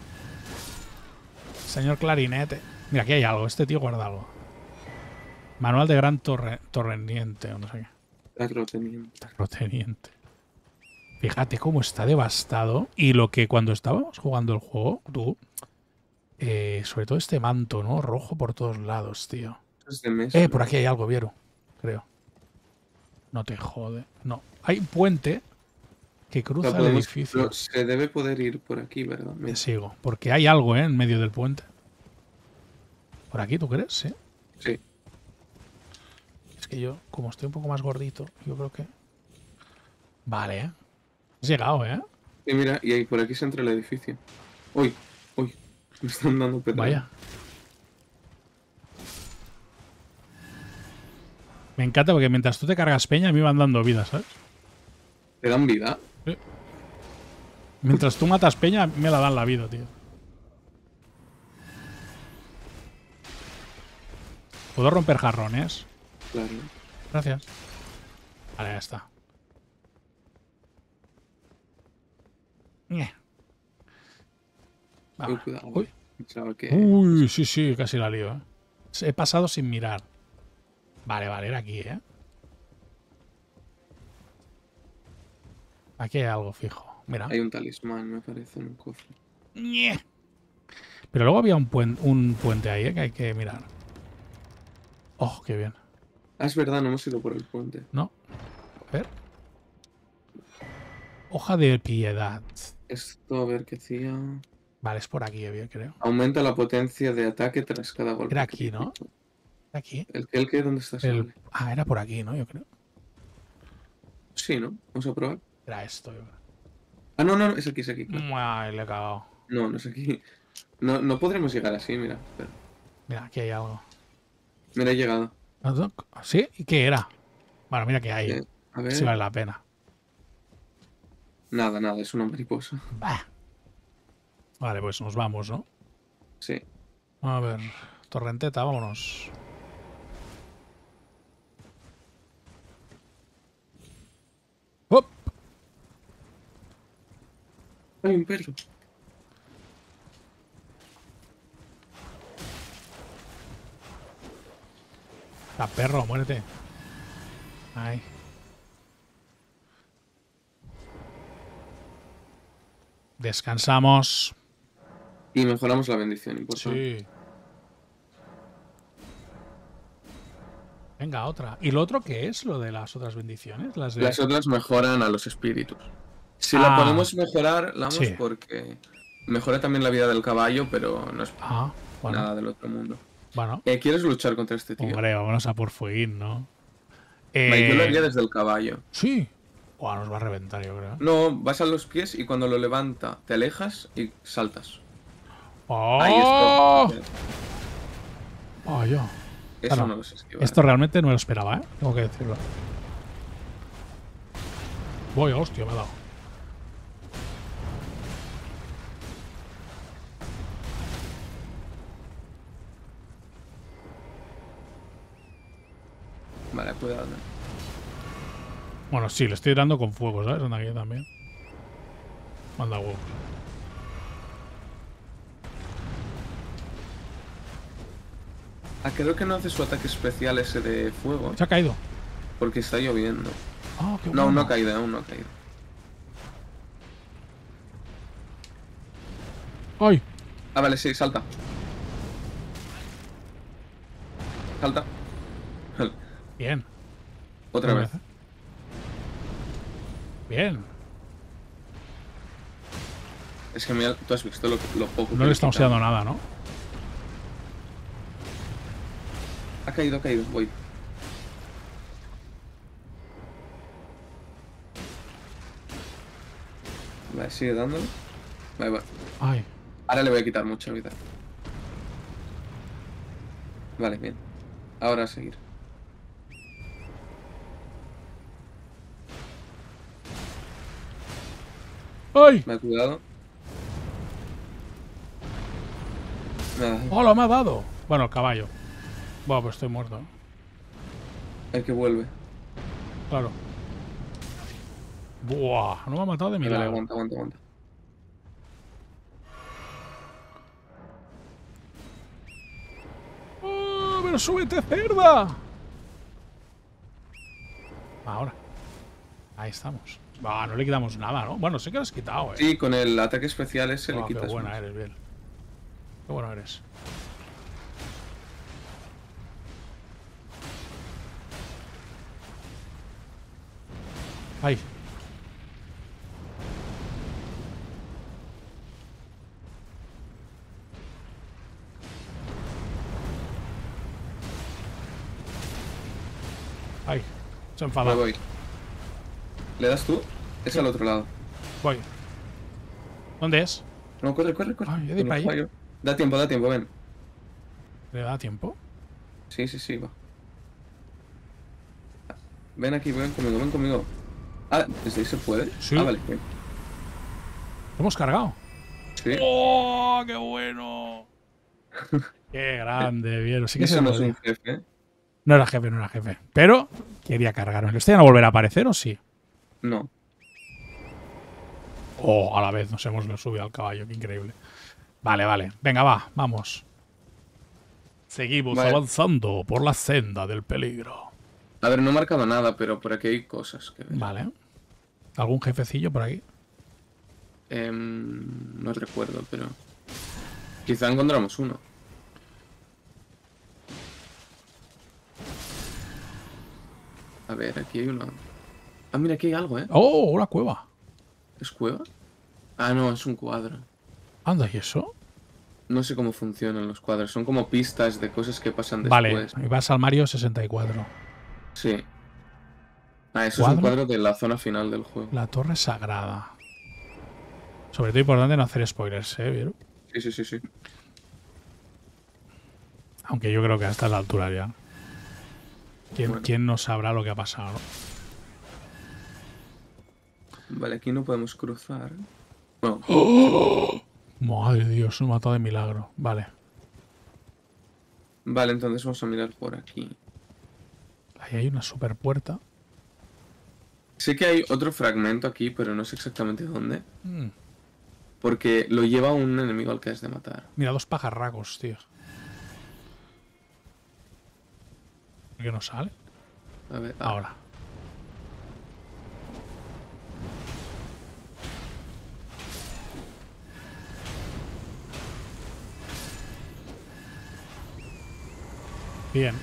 Señor Clarinete. Mira, aquí hay algo. Este tío guarda algo. Manual de gran torreniente, o no sé qué. Terrateniente. Fíjate cómo está devastado. Y lo que cuando estábamos jugando el juego, tú... sobre todo este manto, ¿no? Rojo por todos lados, tío. Es de mes, Por aquí hay algo, Viero. Creo. No te jode. No. Hay un puente que cruza el edificio. Se debe poder ir por aquí, ¿verdad? Te sigo. Porque hay algo, en medio del puente. ¿Por aquí, tú crees? Sí. Sí. Es que yo, como estoy un poco más gordito, yo creo que... Vale, ¿eh? Has llegado, ¿eh? Y mira, y ahí por aquí se entra el edificio. Uy, uy. Me están dando petróleo. Vaya. Me encanta porque mientras tú te cargas peña, a mí me van dando vida, ¿sabes? ¿Te dan vida? Sí. Mientras tú matas peña, me la dan la vida, tío. ¿Puedo romper jarrones? Claro. Gracias. Vale, ya está. Uy, cuidado. Uy. Pensaba que... Uy, sí, casi la lío, ¿eh? He pasado sin mirar. Vale, era aquí, ¿eh? Aquí hay algo fijo. Mira. Hay un talismán, me parece, en un cofre. Pero luego había un puente ahí, ¿eh? Que hay que mirar. Oh, qué bien. Ah, es verdad, no hemos ido por el puente. No. A ver. Hoja de piedad. Esto, a ver qué hacía. Vale, es por aquí, creo. Aumenta la potencia de ataque tras cada golpe. Era aquí, ¿no? ¿Era aquí? ¿El qué? ¿Dónde está? Ah, era por aquí, ¿no? Yo creo. Sí, ¿no? Vamos a probar. Era esto, yo creo. Ah, no, es aquí, claro. Ay, le he cagado. No es aquí. No podremos llegar así, mira. Espera. Mira, aquí hay algo. Mira, he llegado. ¿Sí? ¿Y qué era? Bueno, mira que hay. A ver. Si vale la pena. Nada, es una mariposa. Bah. Vale, pues nos vamos, ¿no? Sí. A ver, torrenteta, vámonos. ¡Hop! Hay un perro. La perro, muérete. Ay. Descansamos. Y mejoramos la bendición, importante. Sí. Venga, otra. ¿Y lo otro qué es? Lo de las otras bendiciones. Las otras mejoran a los espíritus. Si la podemos mejorar, la vamos porque mejora también la vida del caballo, pero no es nada del otro mundo. Bueno. ¿Quieres luchar contra este tío? Hombre, vámonos a por fueguín, ¿no? Yo lo haría desde el caballo. Sí. Nos va a reventar, yo creo. No, vas a los pies y cuando lo levanta, te alejas y saltas. ¡Oh! Ahí está. ¡Oh, yo! Eso no lo sé esquivar. Esto realmente no lo esperaba, ¿eh? Tengo que decirlo. Voy, hostia, me ha dado. Vale, cuidado. Bueno, sí, le estoy dando con fuego, ¿sabes? Anda aquí también. Manda huevos. Ah, creo que no hace su ataque especial ese de fuego, Se ha caído. porque está lloviendo. Ah, qué No, bueno. aún no ha caído, aún no ha caído. ¡Ay! Ah, vale, sí, salta. Salta. Bien. Otra vez. Bien. Es que mira, tú has visto lo poco que No le estamos quitado. dando nada, ¿no? Ha caído, voy. Vale, sigue dándole. Vale, vale. Ay. Ahora le voy a quitar mucha vida. Vale, bien. Ahora a seguir. ¡Ay! Vale, cuidado. Nada, ¡Hola, me ha dado! Bueno, el caballo. Buah, pues estoy muerto. el que vuelve. Claro. Buah, no me ha matado de Vale, milagro. aguanta. ¡Oh, pero súbete, cerda! Ahora. Ahí estamos. Bah, no le quitamos nada, ¿no? Bueno, sí que lo has quitado, ¿eh? Sí, con el ataque especial ese le Buah, qué quitas buena más. eres, bien. Qué bueno eres. Ay. Ay. Se ha Me enfadado. voy. ¿Le das tú? Es al otro lado. Voy. ¿Dónde es? No, corre. Ay, ya di Con el para allá. caballo. Da tiempo, ven. ¿Le da tiempo? Sí, va. Ven aquí, ven conmigo. Ah, ¿desde ahí se puede? Sí. Ah, vale, bien. ¿Lo hemos cargado? Sí. ¡Oh, qué bueno! ¡Qué grande! Bien, sí que se Eso no es podía. un jefe, ¿eh? No era jefe. Pero quería cargarme. ¿Este ya no volverá a aparecer o sí? No. Oh, a la vez nos hemos subido al caballo. Qué increíble. Vale. Venga, va. Vamos. Seguimos Vale. avanzando por la senda del peligro. A ver, no he marcado nada, pero por aquí hay cosas que ver. Vale. ¿Algún jefecillo por aquí? No recuerdo, pero... Quizá encontramos uno. A ver, aquí hay uno. Ah, mira, aquí hay algo, ¿eh? ¡Oh, una cueva! ¿Es cueva? Ah, no, es un cuadro. Anda, ¿y eso? No sé cómo funcionan los cuadros. Son como pistas de cosas que pasan Vale, después. y vas al Mario 64. Sí. Ah, eso es ¿Cuadro? un cuadro de la zona final del juego. La torre sagrada. Sobre todo importante no hacer spoilers, ¿eh? ¿Vieron? Sí. Aunque yo creo que hasta la altura ya. Bueno. ¿Quién no sabrá lo que ha pasado, no? Vale, aquí no podemos cruzar. Bueno, Madre de Dios, me ha matado de milagro. Vale. vale, entonces vamos a mirar por aquí. Ahí hay una super puerta. Sé que hay otro fragmento aquí, pero no sé exactamente dónde. Mm. Porque lo lleva un enemigo al que has de matar. Mira, dos pajarracos, tío. ¿Por qué no sale? A ver, Ahora. Bien.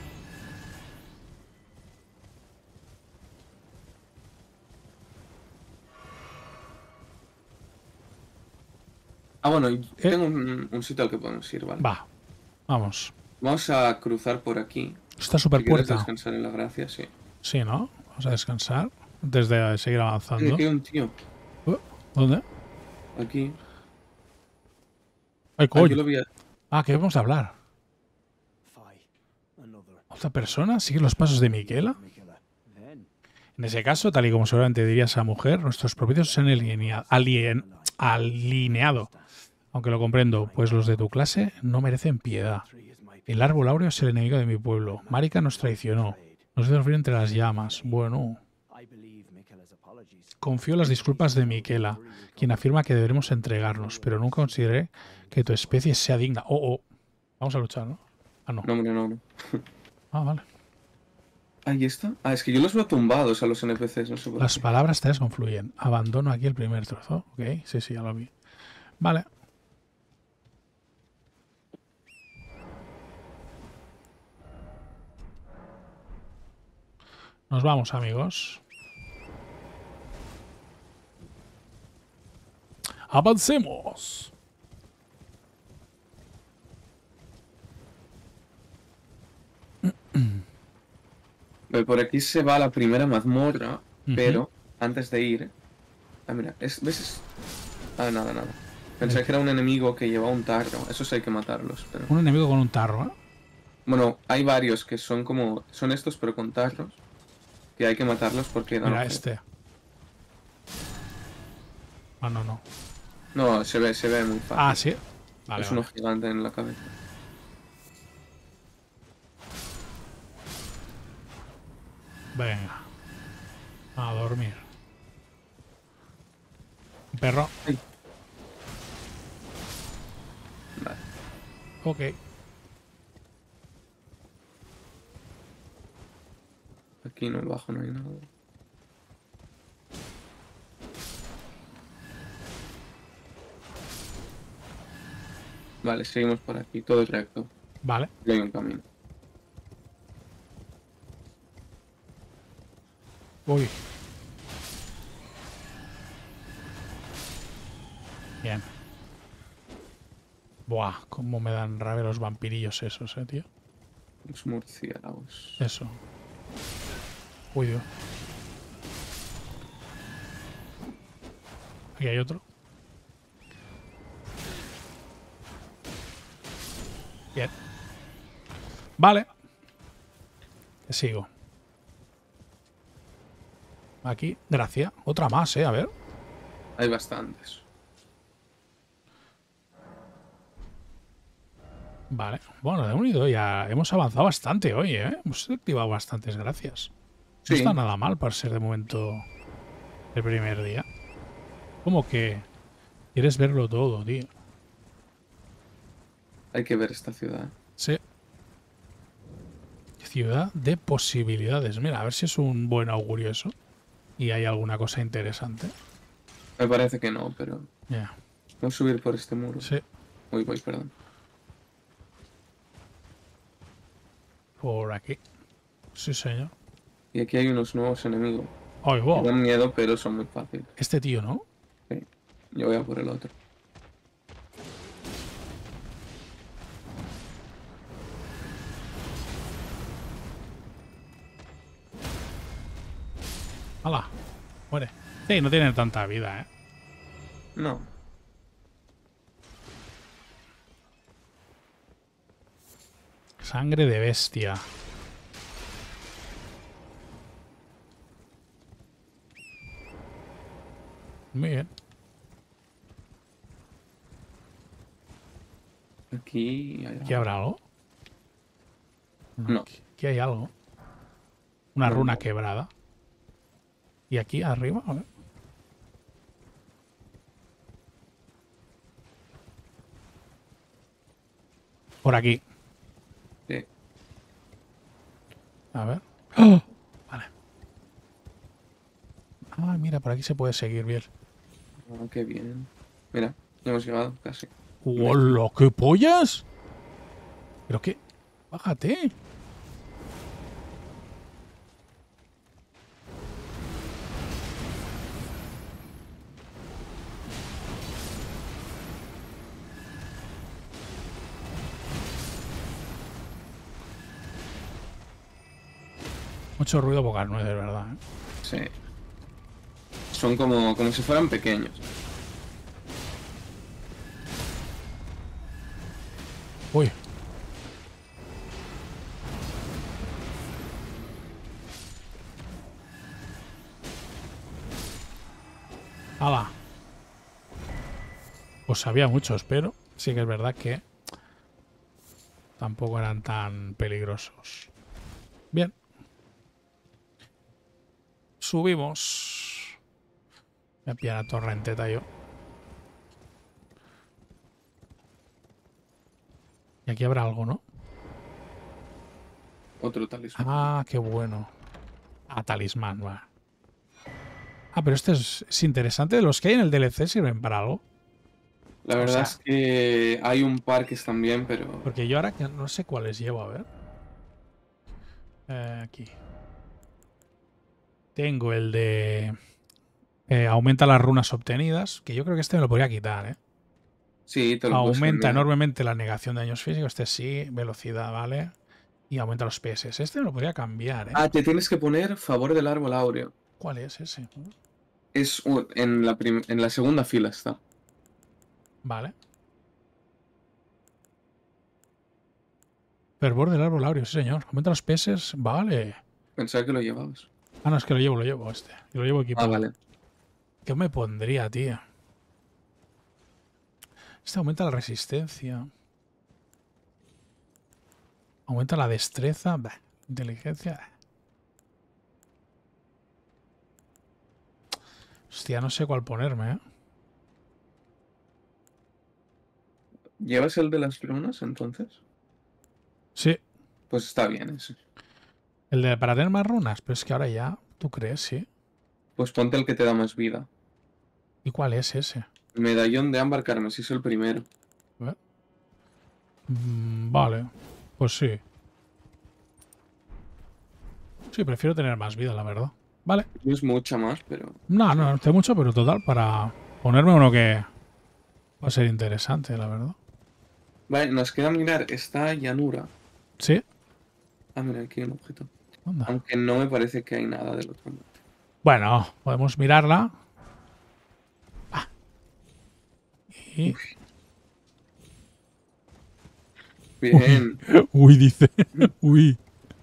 Ah, bueno, tengo un sitio al que podemos ir, ¿vale? Va. Vamos. Vamos a cruzar por aquí. Esta super Si quieres puerta. descansar en la gracia, sí. Sí, ¿no? Vamos a descansar. Antes de seguir avanzando. Aquí hay un tío. ¿Dónde? Aquí. Ay, Ah, coño. yo lo vi. Ah, ¿qué vamos a hablar? ¿Otra persona? ¿Sigue los pasos de Miquela? En ese caso, tal y como seguramente diría esa mujer, nuestros propósitos se han alineado. Aunque lo comprendo, pues los de tu clase no merecen piedad. El árbol áureo es el enemigo de mi pueblo. Marika nos traicionó. Nos hizo sufrir entre las llamas. Bueno. Confío en las disculpas de Miquela, quien afirma que deberemos entregarnos, pero nunca consideré que tu especie sea digna. Oh. Vamos a luchar, ¿no? Ah, no. No, hombre, no, no. Ah, vale. Ahí está. Ah, es que yo los veo tumbados a los NPCs, no sé por Las qué. palabras te confluyen. Abandono aquí el primer trozo. Ok, sí, sí, ya lo vi. Vale. Nos vamos, amigos. ¡Avancemos! Por aquí se va a la primera mazmorra, Ujú. pero antes de ir... Ah, mira, ¿ves? Ah, nada, nada. ¿El Pensé que qué? era un enemigo que llevaba un tarro. Esos hay que matarlos, pero... Un enemigo con un tarro, ¿eh? Bueno, hay varios que son como... Son estos, pero con tarros. Que hay que matarlos porque dan Mira, objetos. este. Ah, no, no. No, se ve muy Ah, fácil. sí. Vale, Es uno vale. gigante en la cabeza. Venga. A dormir. Perro. Ay, vale. Ok. Aquí no, abajo no hay nada. Vale, seguimos por aquí. Todo recto. Vale. Y hay un camino. Uy. Bien. Buah, cómo me dan rabia los vampirillos esos, tío. Los murciélagos. Eso. Uy, Dios. Aquí hay otro. Bien. Vale. Te sigo. Aquí. Gracia. Otra más, A ver. Hay bastantes. Vale. Bueno, de unido ya hemos avanzado bastante hoy, Hemos activado bastantes gracias. No está Sí, nada mal para ser de momento el primer día. Como que quieres verlo todo, tío. hay que ver esta ciudad. Sí. Ciudad de posibilidades. Mira, a ver si es un buen augurio eso. Y hay alguna cosa interesante. Me parece que no, pero... Ya. Vamos a subir por este muro. Sí. Uy, voy, perdón. Por aquí. Sí, señor. Y aquí hay unos nuevos enemigos. ¡Ay, Que wow! dan miedo, pero son muy fáciles. Este tío, ¿no? Sí. Yo voy a por el otro. ¡Hala! Muere. Sí, no tiene tanta vida, No. Sangre de bestia. Muy bien. Aquí hay ¿Aquí algo. habrá algo? No, No. aquí hay algo. Una No, runa no. quebrada. ¿Y aquí arriba? A ver. Por aquí. Sí. A ver. ¡Oh! Vale. Ah, mira, por aquí se puede seguir bien. Ah, qué bien. Mira, ya hemos llegado casi. ¡Hola! ¿Qué pollas? ¿Pero qué? Bájate. Mucho ruido, pocas nueces, ¿verdad? Sí. Son como si fueran pequeños. Uy. ¡Hala! Pues había muchos, pero sí que es verdad que tampoco eran tan peligrosos. Bien. Subimos. Voy a pillar a torrenteta yo. Y aquí habrá algo, ¿no? Otro talismán. Ah, qué bueno. Ah, talismán, va. Ah, pero este es interesante. ¿Los que hay en el DLC sirven para algo? La O verdad sea, es que hay un par que están bien, pero... porque yo ahora que no sé cuáles llevo, a ver. Aquí. Tengo el de... aumenta las runas obtenidas, que yo creo que este me lo podría quitar, ¿eh? Sí, te lo puedes Aumenta cambiar. enormemente la negación de daños físicos. Este sí, velocidad, ¿vale? Y aumenta los PS. Este me lo podría cambiar, ¿eh? Ah, te tienes que poner favor del árbol áureo. ¿Cuál es ese? Es en la segunda fila está. Vale. Fervor del árbol áureo, sí señor. Aumenta los PS, vale. Pensaba que lo llevabas. Ah, no, es que lo llevo este. Y lo llevo Ah, equipado. vale. ¿Qué me pondría, tío? Este aumenta la resistencia. Aumenta la destreza. Bah, inteligencia. Hostia, no sé cuál ponerme, ¿eh? ¿Llevas el de las runas entonces? Sí, Pues está bien ese. el de para tener más runas. Pero es que ahora ya, ¿tú crees? Sí. Pues ponte el que te da más vida. ¿Y cuál es ese? Medallón de ámbar carmesí es el primero. A ver. Vale. Pues sí. Sí, prefiero tener más vida, la verdad. Vale. No es mucha más, pero... No, no hace mucho, pero total, para ponerme uno que va a ser interesante, la verdad. Vale, nos queda mirar esta llanura. Sí. Ah, mira, aquí hay un objeto. Anda. Aunque no me parece que hay nada del otro lado. Bueno, podemos mirarla. Ah. Y... Bien. Uy, dice. Uy.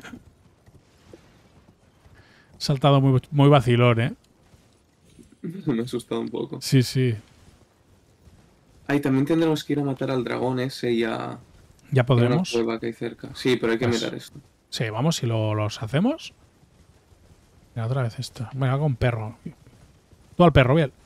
Saltado muy vacilón, ¿eh? Me ha asustado un poco. Sí, sí. Ahí también tendremos que ir a matar al dragón ese y a ¿Ya una podremos? cueva que hay cerca. Sí, pero hay que Pues, mirar esto. sí, vamos, si los hacemos. Mira, otra vez esto. Venga, con perro. Tú al perro, bien.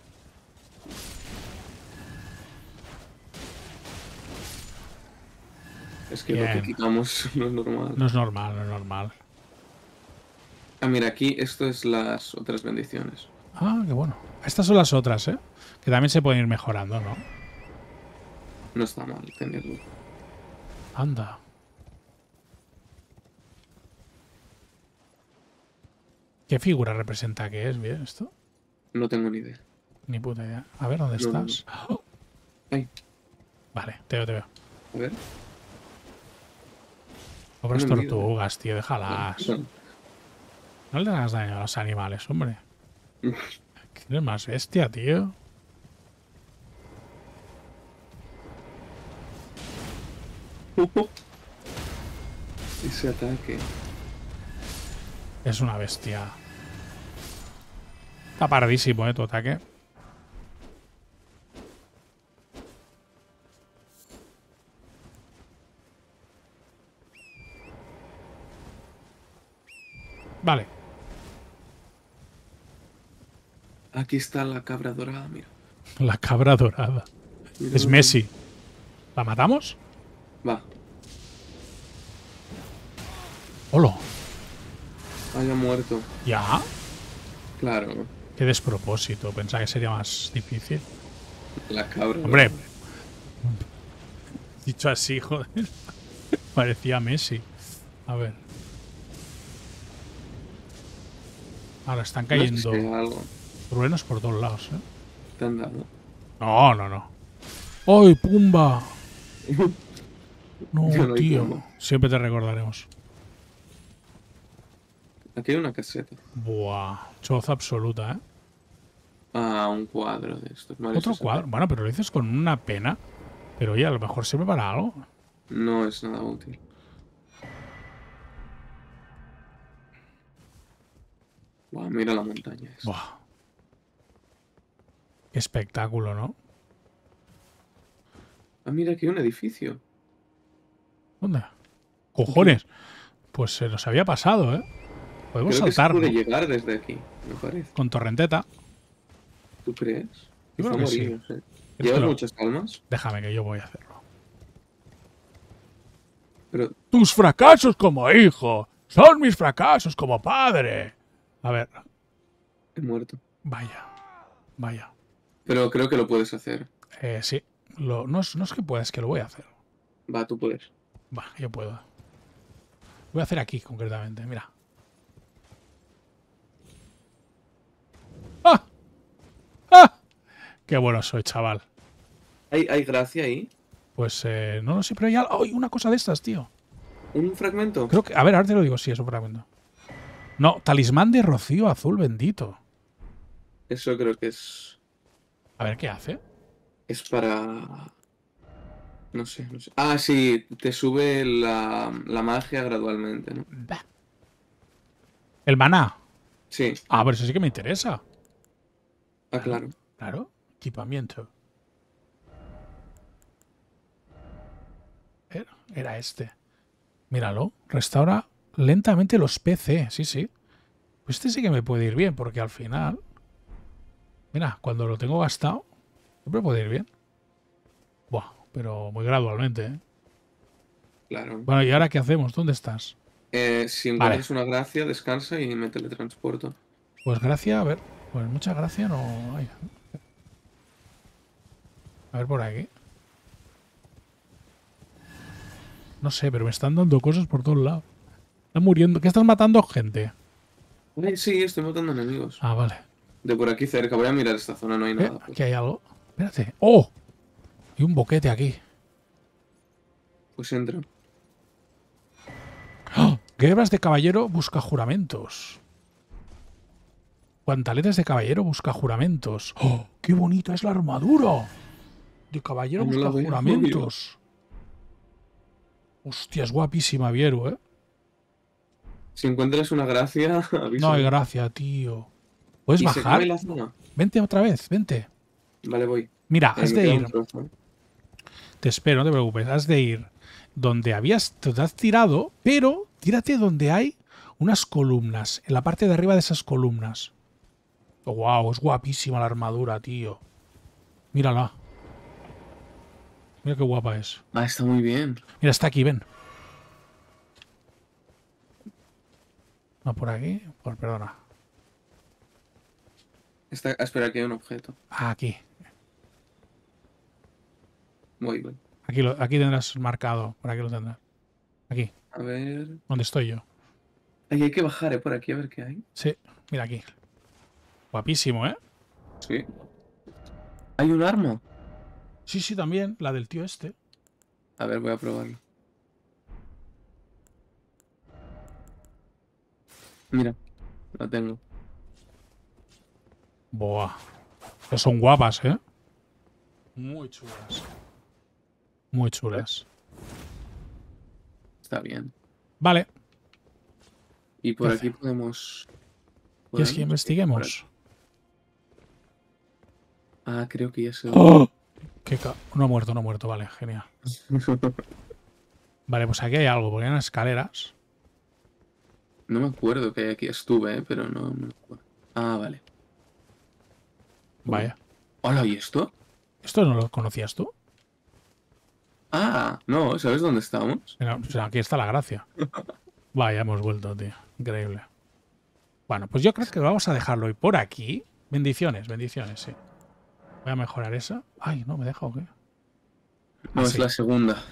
Es que lo que Bien. quitamos no es normal. No es normal, no es normal. Ah, mira, aquí esto es las otras bendiciones. Ah, qué bueno. Estas son las otras, ¿eh? Que también se pueden ir mejorando, ¿no? No está mal tenerlo. Anda. ¿Qué figura representa que es, bien, esto? No tengo ni idea. Ni puta idea. A ver, ¿dónde No, no, no. estás? Ay, Vale, te veo, te veo. a ver. Pobres No me olvido, tortugas, tío, déjalas. No. No le hagas daño a los animales, hombre. Que eres más bestia, tío. Ese ataque. Es una bestia. Está pardísimo, tu ataque. Vale. Aquí está la cabra dorada, mira. La cabra dorada. Mira, Es Messi. ¿La matamos? Va, ¡Holo! haya muerto. ¿Ya? Claro, Qué despropósito. Pensaba que sería más difícil. la cabra. Hombre. Dicho así, joder. Parecía Messi. A ver. Ahora están No sé cayendo si hay algo. truenos por todos lados, ¿eh? Te han dado. No, no, no. ¡Ay, Pumba! No, Ya no hay tío. Pumba. Siempre te recordaremos. Aquí hay una caseta. Buah. Choza absoluta, ¿eh? Ah, un cuadro de estos. Vale, Otro eso es cuadro. ataque. Bueno, pero lo dices con una pena. Pero oye, a lo mejor sirve para algo. No es nada útil. Buah, mira la montaña esta. Buah. Qué espectáculo, ¿no? Ah, mira, aquí hay un edificio. ¿Dónde? ¡Cojones! Pues se nos había pasado, ¿eh? Podemos Creo que se saltar, puede ¿no? llegar desde aquí, me parece. Con torrenteta. ¿Tú crees? Yo creo Está que sí. morir, no sé. ¿Quieres que ¿Llevas lo- muchas calmas? Déjame que yo voy a hacerlo. Pero ¡Tus fracasos como hijo Son mis fracasos como padre. A ver. He muerto. Vaya. Vaya. Pero creo que lo puedes hacer. Sí. No es que pueda, es que lo voy a hacer. Va, tú puedes. Va, yo puedo. Voy a hacer aquí, concretamente. Mira. ¡Ah! ¡Ah! Qué bueno soy, chaval. ¿Hay gracia ahí? Pues no lo sé, pero ya... ¡Ay! Una cosa de estas, tío. ¿Un fragmento? Creo que... A ver, ahora te lo digo. Sí, es un fragmento. No, talismán de rocío azul bendito. Eso creo que es... A ver, ¿qué hace? Es para... No sé, no sé. Ah, sí, te sube la magia gradualmente, ¿no? Bah. El maná. Sí. Ah, pero eso sí que me interesa. Ah, claro. Claro. Equipamiento. Era este. Míralo. Restaura lentamente los PC. Sí, sí. Pues este sí que me puede ir bien, porque al final... Mira, cuando lo tengo gastado, siempre puede ir bien. Buah, pero muy gradualmente, ¿eh? Claro. Bueno, ¿y ahora qué hacemos? ¿Dónde estás? Si encuentras una gracia, descansa y me teletransporto. Pues gracia, a ver. Pues mucha gracia no hay. A ver por aquí. No sé, pero me están dando cosas por todos lados. Están muriendo. ¿Qué estás matando gente? Ay, sí, estoy matando enemigos. Ah, vale. De por aquí cerca. Voy a mirar esta zona, no hay nada. Aquí hay algo. Espérate. ¡Oh! Y un boquete aquí. Pues entra. ¡Oh! Guerras de caballero busca juramentos. Guantaletes de caballero busca juramentos. ¡Oh! ¡Qué bonita es la armadura! De caballero No la busca veo, juramentos. Hostia, es guapísima, Vieru, ¿eh? Si encuentras una gracia, avísame. No hay gracia, tío. ¿Puedes ¿Y se bajar? acabe la zona? Vente otra vez, vente. Vale, voy. Mira, has Me de queda ir. un trozo, ¿eh? Te espero, no te preocupes. Has de ir donde te has tirado, pero tírate donde hay unas columnas. En la parte de arriba de esas columnas. Oh, wow, es guapísima la armadura, tío. Mírala. Mira qué guapa es. Ah, está muy bien. Mira, está aquí, ven. No, por aquí. Perdona. Espera, aquí hay un objeto. Ah, aquí. Voy. Aquí tendrás marcado. Por aquí lo tendrás. Aquí. A ver... ¿Dónde estoy yo? Ay, hay que bajar, por aquí a ver qué hay. Sí, mira aquí. Guapísimo, ¿eh? Sí. ¿Hay un arma? Sí, sí, también. La del tío este. A ver, voy a probarlo. Mira, la tengo. Boa. Que son guapas, ¿eh? Muy chulas. Muy chulas. Está bien. Vale. Y por aquí podemos... ¿Quieres que investiguemos? Ah, creo que ya sé. ¡Oh! No ha muerto, no ha muerto. Vale, genial. Vale, pues aquí hay algo, porque hay unas escaleras. No me acuerdo que aquí estuve, pero no me acuerdo. Ah, vale. Vaya. Hola, ¿y esto? ¿Esto no lo conocías tú? Ah, no, ¿sabes dónde estamos? Mira, o sea, aquí está la gracia. Vaya, hemos vuelto, tío. Increíble. Bueno, pues yo creo que vamos a dejarlo hoy por aquí. Bendiciones, bendiciones, sí. Voy a mejorar esa. Ay, no, ¿me deja o qué? No, Ah, es sí. la segunda.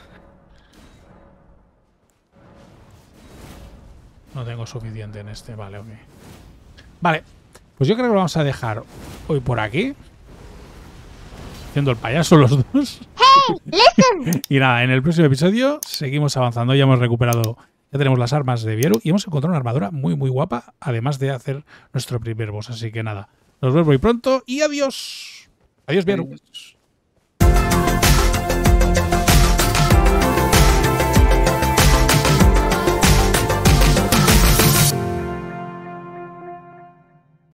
No tengo suficiente en este. Vale, ok. Vale, pues yo creo que lo vamos a dejar hoy por aquí. Haciendo el payaso los dos. Y nada, en el próximo episodio seguimos avanzando. Ya hemos recuperado, ya tenemos las armas de Vieru y hemos encontrado una armadura muy, muy guapa. Además de hacer nuestro primer boss. Así que nada, nos vemos muy pronto y adiós. Adiós, Vieru. Adiós.